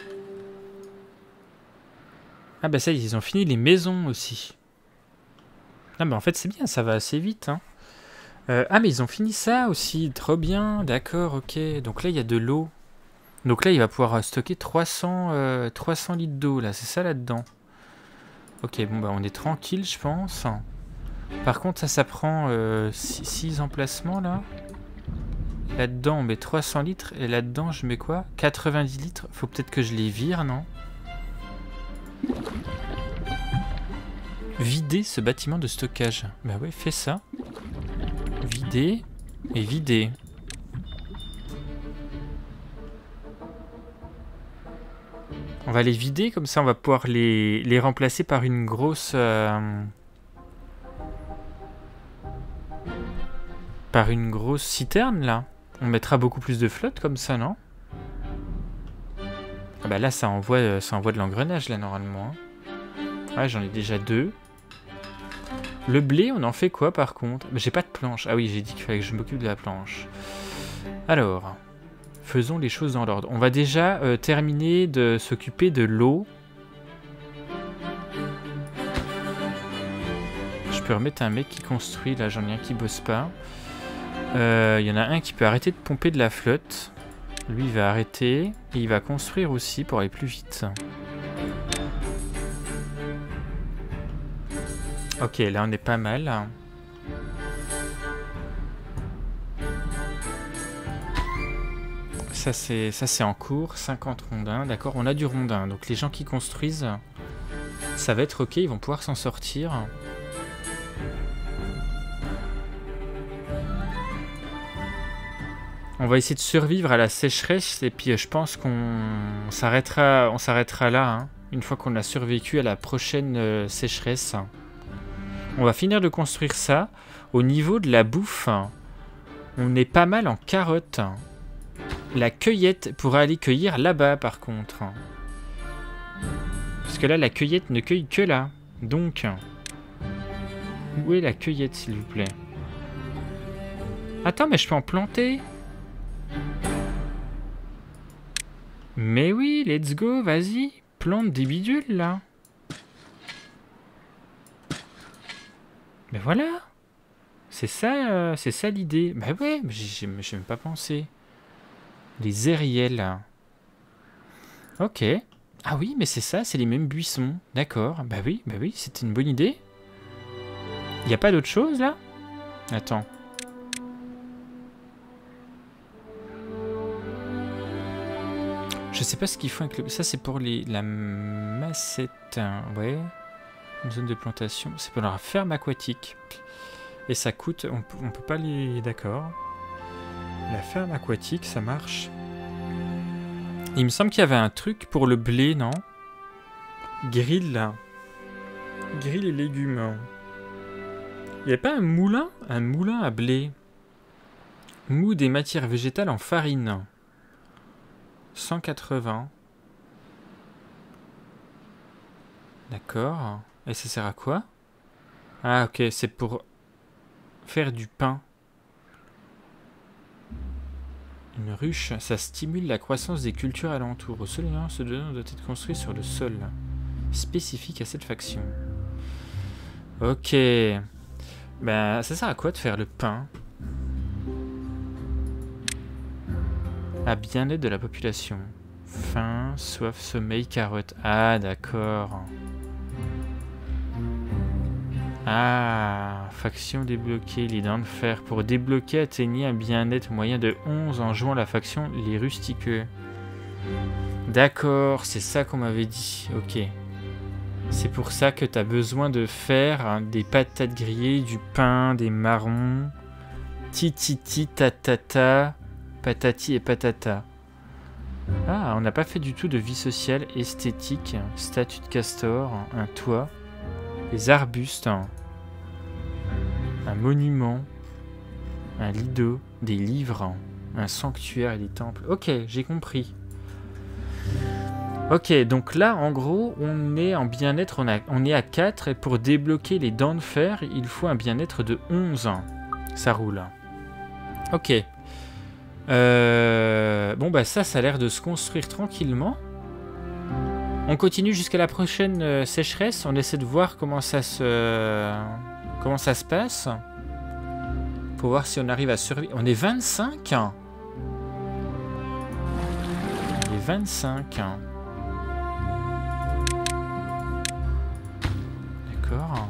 Ah bah ça y est, ils ont fini les maisons aussi. Ah bah en fait c'est bien, ça va assez vite. Hein. Ah mais ils ont fini ça aussi, trop bien, d'accord, ok. Donc là il y a de l'eau. Donc là il va pouvoir stocker 300 litres d'eau là, c'est ça là-dedans. Ok, bon bah on est tranquille je pense. Par contre ça prend 6 emplacements là. Là-dedans on met 300 litres et là-dedans je mets quoi? 90 litres, faut peut-être que je les vire, non? Vider ce bâtiment de stockage. Bah ouais, fais ça. Vider et vider. On va les vider, comme ça on va pouvoir les remplacer par une grosse... par une grosse citerne, là. On mettra beaucoup plus de flotte, comme ça, non? Ah bah là, ça envoie de l'engrenage, là, normalement. Ouais, j'en ai déjà 2. Le blé, on en fait quoi, par contre? J'ai pas de planche. Ah oui, j'ai dit qu'il fallait que je m'occupe de la planche. Alors, faisons les choses dans l'ordre. On va déjà terminer de s'occuper de l'eau. Je peux remettre un mec qui construit, là, j'en ai un qui bosse pas. Il y en a un qui peut arrêter de pomper de la flotte. Lui, il va arrêter. Et il va construire aussi pour aller plus vite. Ok, là, on est pas mal. Ça c'est en cours, 50 rondins, d'accord, on a du rondin. Donc les gens qui construisent, ça va être ok, ils vont pouvoir s'en sortir. On va essayer de survivre à la sécheresse et puis je pense qu'on s'arrêtera là, hein, une fois qu'on a survécu à la prochaine sécheresse. On va finir de construire ça. Au niveau de la bouffe, on est pas mal en carottes. La cueillette pourra aller cueillir là-bas par contre. Parce que là, la cueillette ne cueille que là. Donc, où est la cueillette s'il vous plaît? Attends, mais je peux en planter? Mais oui, let's go, vas-y. Plante des bidules, là. Mais voilà. C'est ça l'idée. Bah ouais, mais j'ai même pas pensé. Les aériels. Ok. Ah oui, mais c'est ça, c'est les mêmes buissons. D'accord. Bah oui, c'était une bonne idée. Y a pas d'autre chose, là? Attends. Je sais pas ce qu'ils font avec le... Ça, c'est pour la massette. Ouais. Une zone de plantation. C'est pour la ferme aquatique. Et ça coûte... On peut pas les... D'accord. La ferme aquatique, ça marche. Il me semble qu'il y avait un truc pour le blé, non? Grill, là. Grill et légumes. Il n'y a pas un moulin? Un moulin à blé. Mou des matières végétales en farine. 180. D'accord. Et ça sert à quoi? Ah, ok, c'est pour faire du pain. Une ruche, ça stimule la croissance des cultures alentours. Au sol, ce domaine doit être construit sur le sol spécifique à cette faction. Ok. Ben, ça sert à quoi de faire le pain? À bien-être de la population. Faim, soif, sommeil, carotte. Ah, d'accord. Ah, faction débloquée, les dents de fer. Pour débloquer, atteignez un bien-être moyen de 11 en jouant la faction les rustiqueux. D'accord, c'est ça qu'on m'avait dit. Ok. C'est pour ça que tu as besoin de faire des patates grillées, du pain, des marrons. Tititi, tatata, patati et patata. Ah, on n'a pas fait du tout de vie sociale, esthétique, statue de castor, un toit, des arbustes, un monument, un lido, des livres, un sanctuaire et des temples. Ok, j'ai compris. Ok, donc là, en gros, on est en bien-être, on est à 4, et pour débloquer les dents de fer, il faut un bien-être de 11. Ça roule. Ok. Bon, bah ça a l'air de se construire tranquillement. On continue jusqu'à la prochaine sécheresse. On essaie de voir comment ça se passe. Pour voir si on arrive à survivre. On est 25. On est 25. D'accord.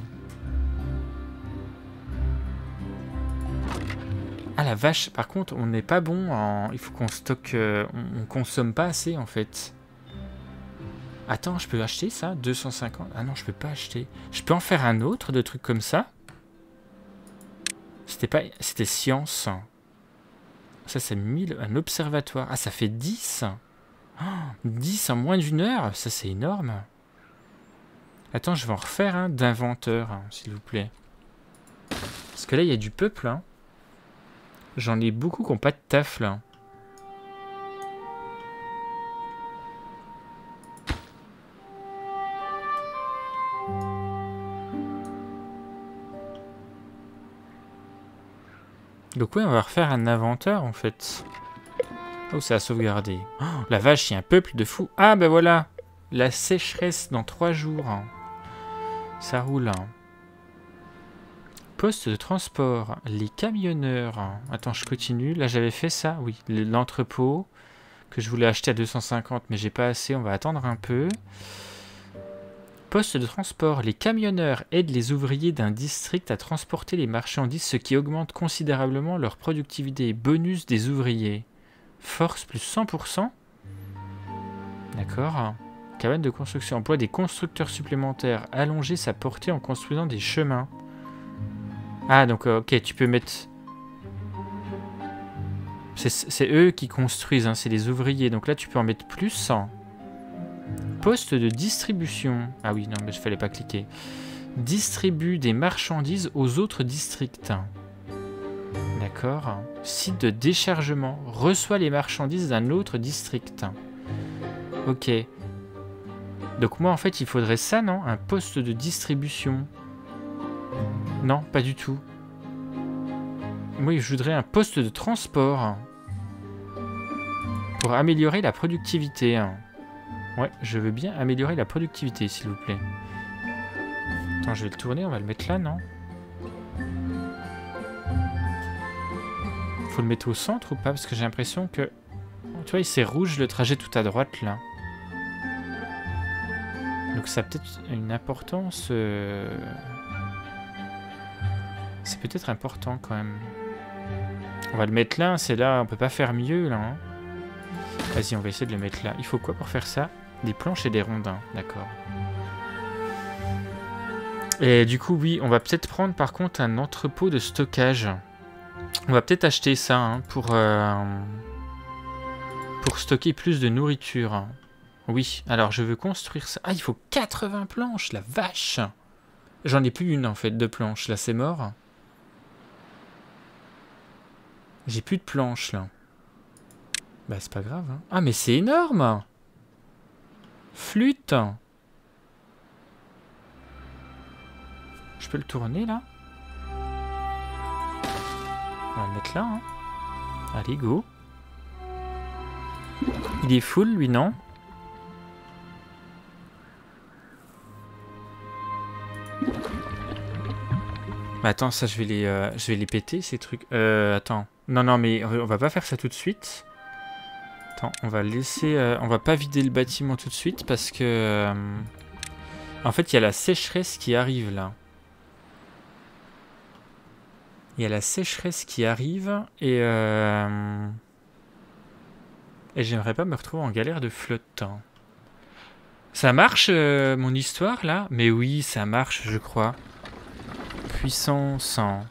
Ah la vache, par contre, on n'est pas bon en... Il faut qu'on stocke... on consomme pas assez, en fait. Attends, je peux acheter ça? 250? Ah non, je peux pas acheter. Je peux en faire un autre de trucs comme ça? C'était pas... C'était science. Ça, c'est 1000... Un observatoire. Ah, ça fait 10. Oh, 10 en moins d'une heure? Ça, c'est énorme. Attends, je vais en refaire un d'inventeur, hein, s'il vous plaît. Parce que là, il y a du peuple, hein. J'en ai beaucoup qui n'ont pas de taf, là. Donc oui, on va refaire un inventeur, en fait. Oh, ça a sauvegardé. Oh, la vache, il y a un peuple de fous. Ah, ben voilà. La sécheresse dans 3 jours. Ça roule, hein. Poste de transport, les camionneurs. Attends, je continue. Là, j'avais fait ça, oui. L'entrepôt que je voulais acheter à 250, mais j'ai pas assez. On va attendre un peu. Poste de transport, les camionneurs aident les ouvriers d'un district à transporter les marchandises, ce qui augmente considérablement leur productivité. Bonus des ouvriers. Force plus 100%. D'accord. Cabane de construction. Emploie des constructeurs supplémentaires. Allonger sa portée en construisant des chemins. Ah, donc, ok, tu peux mettre... C'est eux qui construisent, hein, c'est les ouvriers. Donc là, tu peux en mettre plus. Poste de distribution. Ah oui, non, mais il fallait pas cliquer. Distribue des marchandises aux autres districts. D'accord. Site de déchargement. Reçoit les marchandises d'un autre district. Ok. Donc moi, en fait, il faudrait ça, non? Un poste de distribution. Non, pas du tout. Moi, je voudrais un poste de transport. Pour améliorer la productivité. Ouais, je veux bien améliorer la productivité, s'il vous plaît. Attends, je vais le tourner, on va le mettre là, non? Faut le mettre au centre ou pas? Parce que j'ai l'impression que... Tu vois, c'est rouge le trajet tout à droite, là. Donc ça a peut-être une importance... C'est peut-être important, quand même. On va le mettre là, c'est là, on peut pas faire mieux, là. Hein. Vas-y, on va essayer de le mettre là. Il faut quoi pour faire ça? Des planches et des rondins, d'accord. Et du coup, oui, on va peut-être prendre par contre un entrepôt de stockage. On va peut-être acheter ça hein, pour stocker plus de nourriture. Oui, alors je veux construire ça. Ah, il faut 80 planches, la vache! J'en ai plus une en fait, de planches. Là, c'est mort. J'ai plus de planches là. Bah, c'est pas grave. Hein. Ah, mais c'est énorme! Flûte! Je peux le tourner là? On va le mettre là. Hein. Allez, go. Il est full, lui, non? Bah, attends, ça, je vais les péter, ces trucs. Attends. Non, non, mais on va pas faire ça tout de suite. Attends, on va laisser... on va pas vider le bâtiment tout de suite parce que... en fait, il y a la sécheresse qui arrive, là. Il y a la sécheresse qui arrive et j'aimerais pas me retrouver en galère de flotte. Hein. Ça marche, mon histoire, là? Mais oui, ça marche, je crois. Puissance en...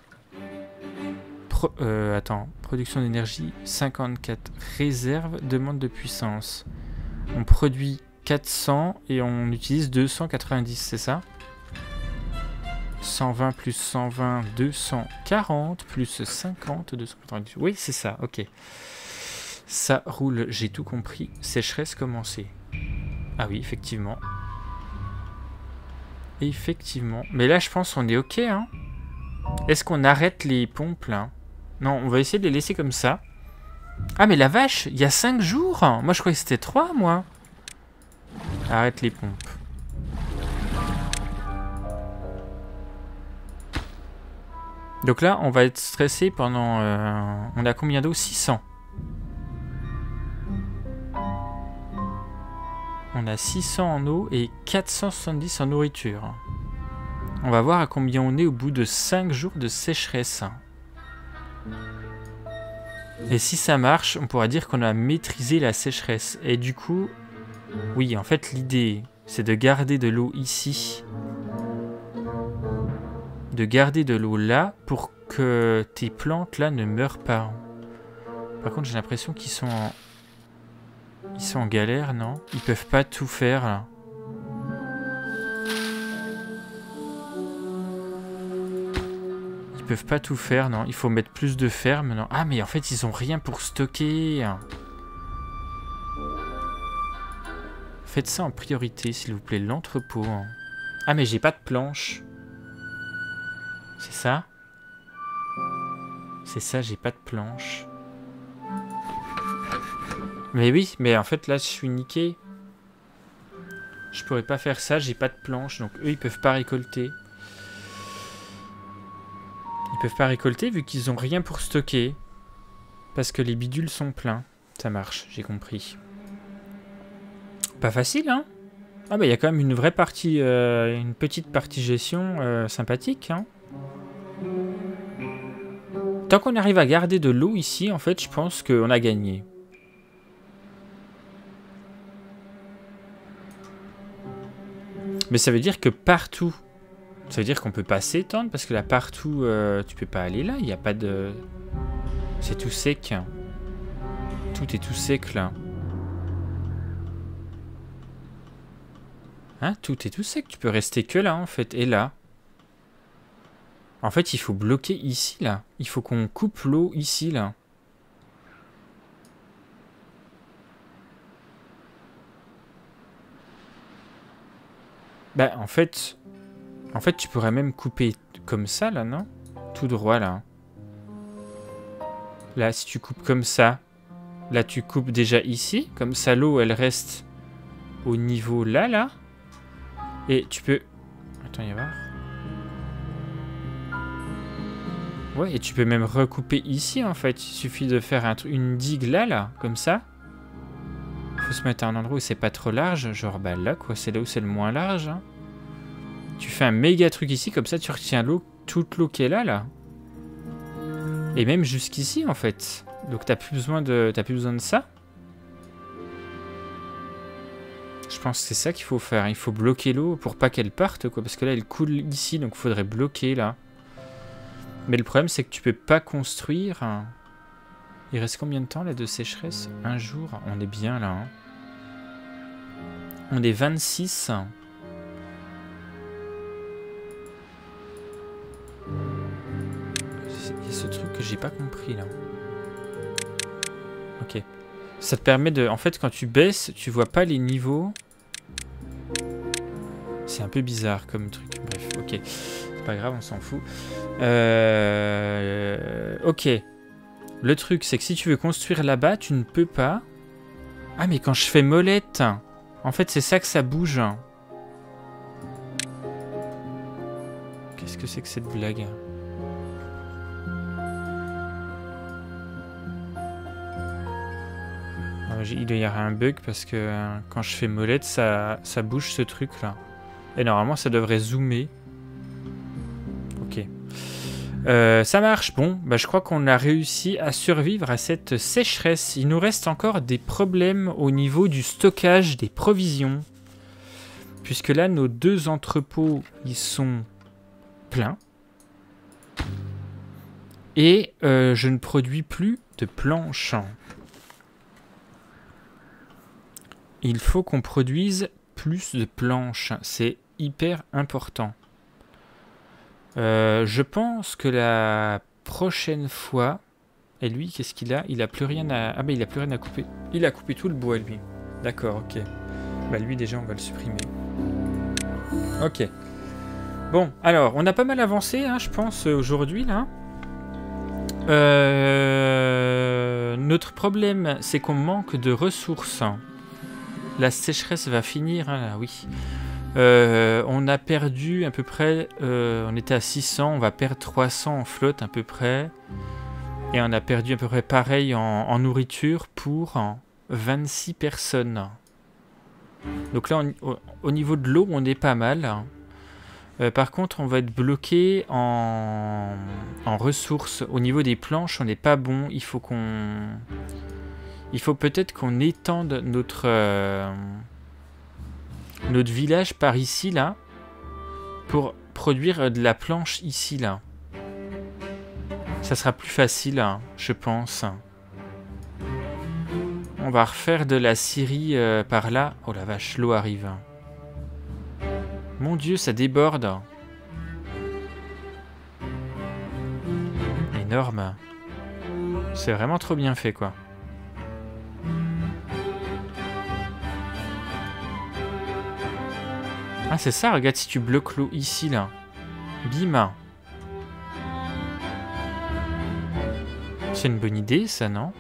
attends, production d'énergie, 54. Réserve, demande de puissance. On produit 400 et on utilise 290, c'est ça? 120 plus 120, 240 plus 50, 290. Oui, c'est ça, ok. Ça roule, j'ai tout compris. Sécheresse commencée. Ah oui, effectivement. Effectivement. Mais là, je pense qu'on est ok, hein. Est-ce qu'on arrête les pompes, là? Non, on va essayer de les laisser comme ça. Ah, mais la vache, il y a 5 jours. Moi, je croyais que c'était 3, moi. Arrête les pompes. Donc là, on va être stressé pendant... on a combien d'eau? 600. On a 600 en eau et 470 en nourriture. On va voir à combien on est au bout de 5 jours de sécheresse. Et si ça marche, on pourra dire qu'on a maîtrisé la sécheresse. Et du coup, oui, en fait, l'idée, c'est de garder de l'eau ici. De garder de l'eau là pour que tes plantes là ne meurent pas. Par contre, j'ai l'impression qu'ils sont en... Ils sont en galère, non? Ils peuvent pas tout faire là. Ils peuvent pas tout faire, non? Il faut mettre plus de fermes, non? Ah, mais en fait, ils ont rien pour stocker. Faites ça en priorité, s'il vous plaît, l'entrepôt. Ah, mais j'ai pas de planche. C'est ça? C'est ça, j'ai pas de planche. Mais oui, mais en fait, là, je suis niqué. Je pourrais pas faire ça, j'ai pas de planche. Donc, eux, ils peuvent pas récolter. Ils peuvent pas récolter vu qu'ils ont rien pour stocker. Parce que les bidules sont pleins. Ça marche, j'ai compris. Pas facile, hein? Ah bah, il y a quand même une vraie partie, une petite partie gestion sympathique, hein? Tant qu'on arrive à garder de l'eau ici, en fait, je pense qu'on a gagné. Mais ça veut dire que partout... Ça veut dire qu'on peut pas s'étendre, parce que là, partout, tu peux pas aller là. Il n'y a pas de... C'est tout sec. Tout est tout sec, là. Hein, tout est tout sec. Tu peux rester que là, en fait. Et là. En fait, il faut bloquer ici, là. Il faut qu'on coupe l'eau ici, là. Bah, en fait, tu pourrais même couper comme ça, là, non? Tout droit, là. Là, si tu coupes comme ça, là, tu coupes déjà ici. Comme ça, l'eau, elle reste au niveau là, là. Et tu peux... Attends, il va y avoir... Ouais, et tu peux même recouper ici, en fait. Il suffit de faire une digue là, là, comme ça. Faut se mettre à un endroit où c'est pas trop large. Genre, bah là, quoi. C'est là où c'est le moins large. Hein. Tu fais un méga truc ici, comme ça, tu retiens l'eau, toute l'eau qui est là, là. Et même jusqu'ici, en fait. Donc, t'as plus besoin de ça. Je pense que c'est ça qu'il faut faire. Il faut bloquer l'eau pour pas qu'elle parte, quoi. Parce que là, elle coule ici, donc il faudrait bloquer, là. Mais le problème, c'est que tu peux pas construire. Il reste combien de temps, là, de sécheresse? Un jour. On est bien, là. Hein. On est 26. Il y a ce truc que j'ai pas compris, là. Ok. Ça te permet de... En fait, quand tu baisses, tu vois pas les niveaux. C'est un peu bizarre comme truc. Bref, ok. C'est pas grave, on s'en fout. Ok. Le truc, c'est que si tu veux construire là-bas, tu ne peux pas. Ah, mais quand je fais molette, en fait, c'est ça que ça bouge. Qu'est-ce que c'est que cette blague? Il doit y avoir un bug parce que quand je fais molette, ça bouge ce truc-là. Et normalement, ça devrait zoomer. Ok. Ça marche. Bon, bah, je crois qu'on a réussi à survivre à cette sécheresse. Il nous reste encore des problèmes au niveau du stockage des provisions. Puisque là, nos 2 entrepôts, ils sont pleins. Et je ne produis plus de planches. Il faut qu'on produise plus de planches. C'est hyper important. Je pense que la prochaine fois... Et lui, qu'est-ce qu'il a? Il a plus rien à... Ah, mais il a plus rien à couper. Il a coupé tout le bois, lui. D'accord, ok. Bah, lui, déjà, on va le supprimer. Ok. Bon, alors, on a pas mal avancé, hein, je pense, aujourd'hui, là. Notre problème, c'est qu'on manque de ressources. La sécheresse va finir, hein, là, oui. On a perdu à peu près... on était à 600, on va perdre 300 en flotte à peu près. Et on a perdu à peu près pareil en nourriture pour 26 personnes. Donc là, au niveau de l'eau, on est pas mal. Par contre, on va être bloqué en ressources. Au niveau des planches, on n'est pas bon. Il faut peut-être qu'on étende notre village par ici, là, pour produire de la planche ici, là. Ça sera plus facile, hein, je pense. On va refaire de la scierie par là. Oh la vache, l'eau arrive. Mon Dieu, ça déborde. Énorme. C'est vraiment trop bien fait, quoi. Ah, c'est ça, regarde, si tu bloques l'eau ici, là. Bim. C'est une bonne idée, ça, non?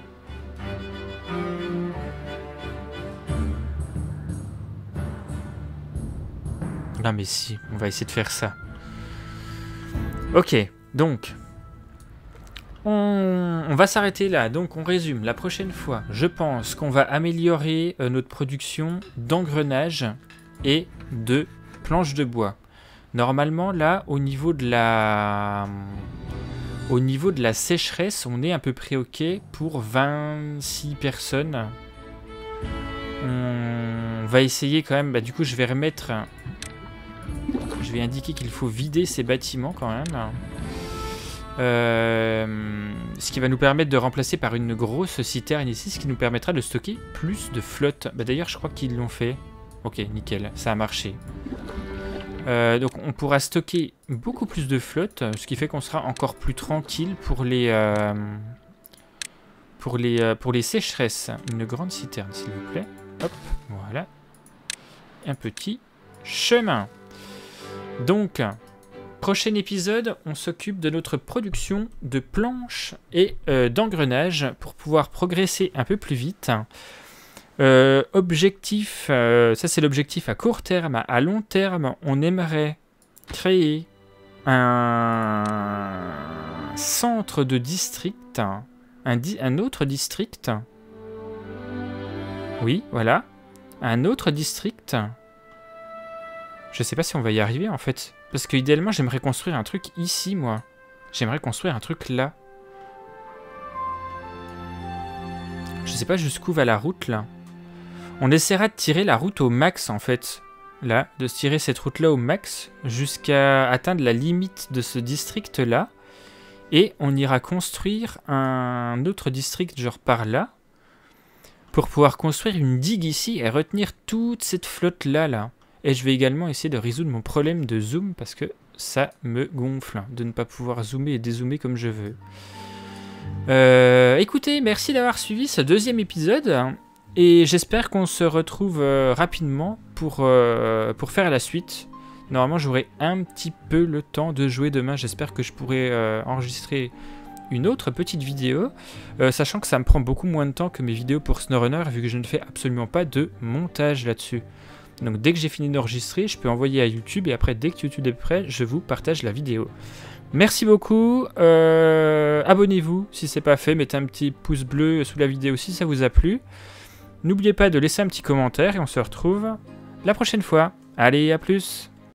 Non, mais si, on va essayer de faire ça. Ok, donc... On va s'arrêter là. Donc, on résume. La prochaine fois, je pense qu'on va améliorer notre production d'engrenages et de planches de bois. Normalement, là, au niveau de la sécheresse, on est à peu près OK pour 26 personnes. On va essayer quand même... Bah, du coup, je vais remettre je vais indiquer qu'il faut vider ces bâtiments quand même. Ce qui va nous permettre de remplacer par une grosse citerne ici, ce qui nous permettra de stocker plus de flotte. Bah, d'ailleurs, je crois qu'ils l'ont fait. Ok, nickel, ça a marché. Donc on pourra stocker beaucoup plus de flotte, ce qui fait qu'on sera encore plus tranquille pour les sécheresses. Une grande citerne, s'il vous plaît. Hop, voilà. Un petit chemin. Donc, prochain épisode, on s'occupe de notre production de planches et d'engrenages pour pouvoir progresser un peu plus vite. Objectif, ça c'est l'objectif à court terme. À long terme, on aimerait créer un centre de district, un autre district. Oui, voilà. Un autre district. Je sais pas si on va y arriver en fait. Parce que idéalement, j'aimerais construire un truc ici, moi. J'aimerais construire un truc là. Je sais pas jusqu'où va la route là. On essaiera de tirer la route au max en fait. Là, de tirer cette route là au max jusqu'à atteindre la limite de ce district là. Et on ira construire un autre district genre par là. Pour pouvoir construire une digue ici et retenir toute cette flotte là. Et je vais également essayer de résoudre mon problème de zoom parce que ça me gonfle de ne pas pouvoir zoomer et dézoomer comme je veux. Écoutez, merci d'avoir suivi ce deuxième épisode. Et j'espère qu'on se retrouve rapidement pour faire la suite. Normalement, j'aurai un petit peu le temps de jouer demain. J'espère que je pourrai enregistrer une autre petite vidéo. Sachant que ça me prend beaucoup moins de temps que mes vidéos pour SnowRunner, vu que je ne fais absolument pas de montage là-dessus. Donc dès que j'ai fini d'enregistrer, je peux envoyer à YouTube. Et après, dès que YouTube est prêt, je vous partage la vidéo. Merci beaucoup. Abonnez-vous si ce n'est pas fait. Mettez un petit pouce bleu sous la vidéo si ça vous a plu. N'oubliez pas de laisser un petit commentaire et on se retrouve la prochaine fois. Allez, à plus!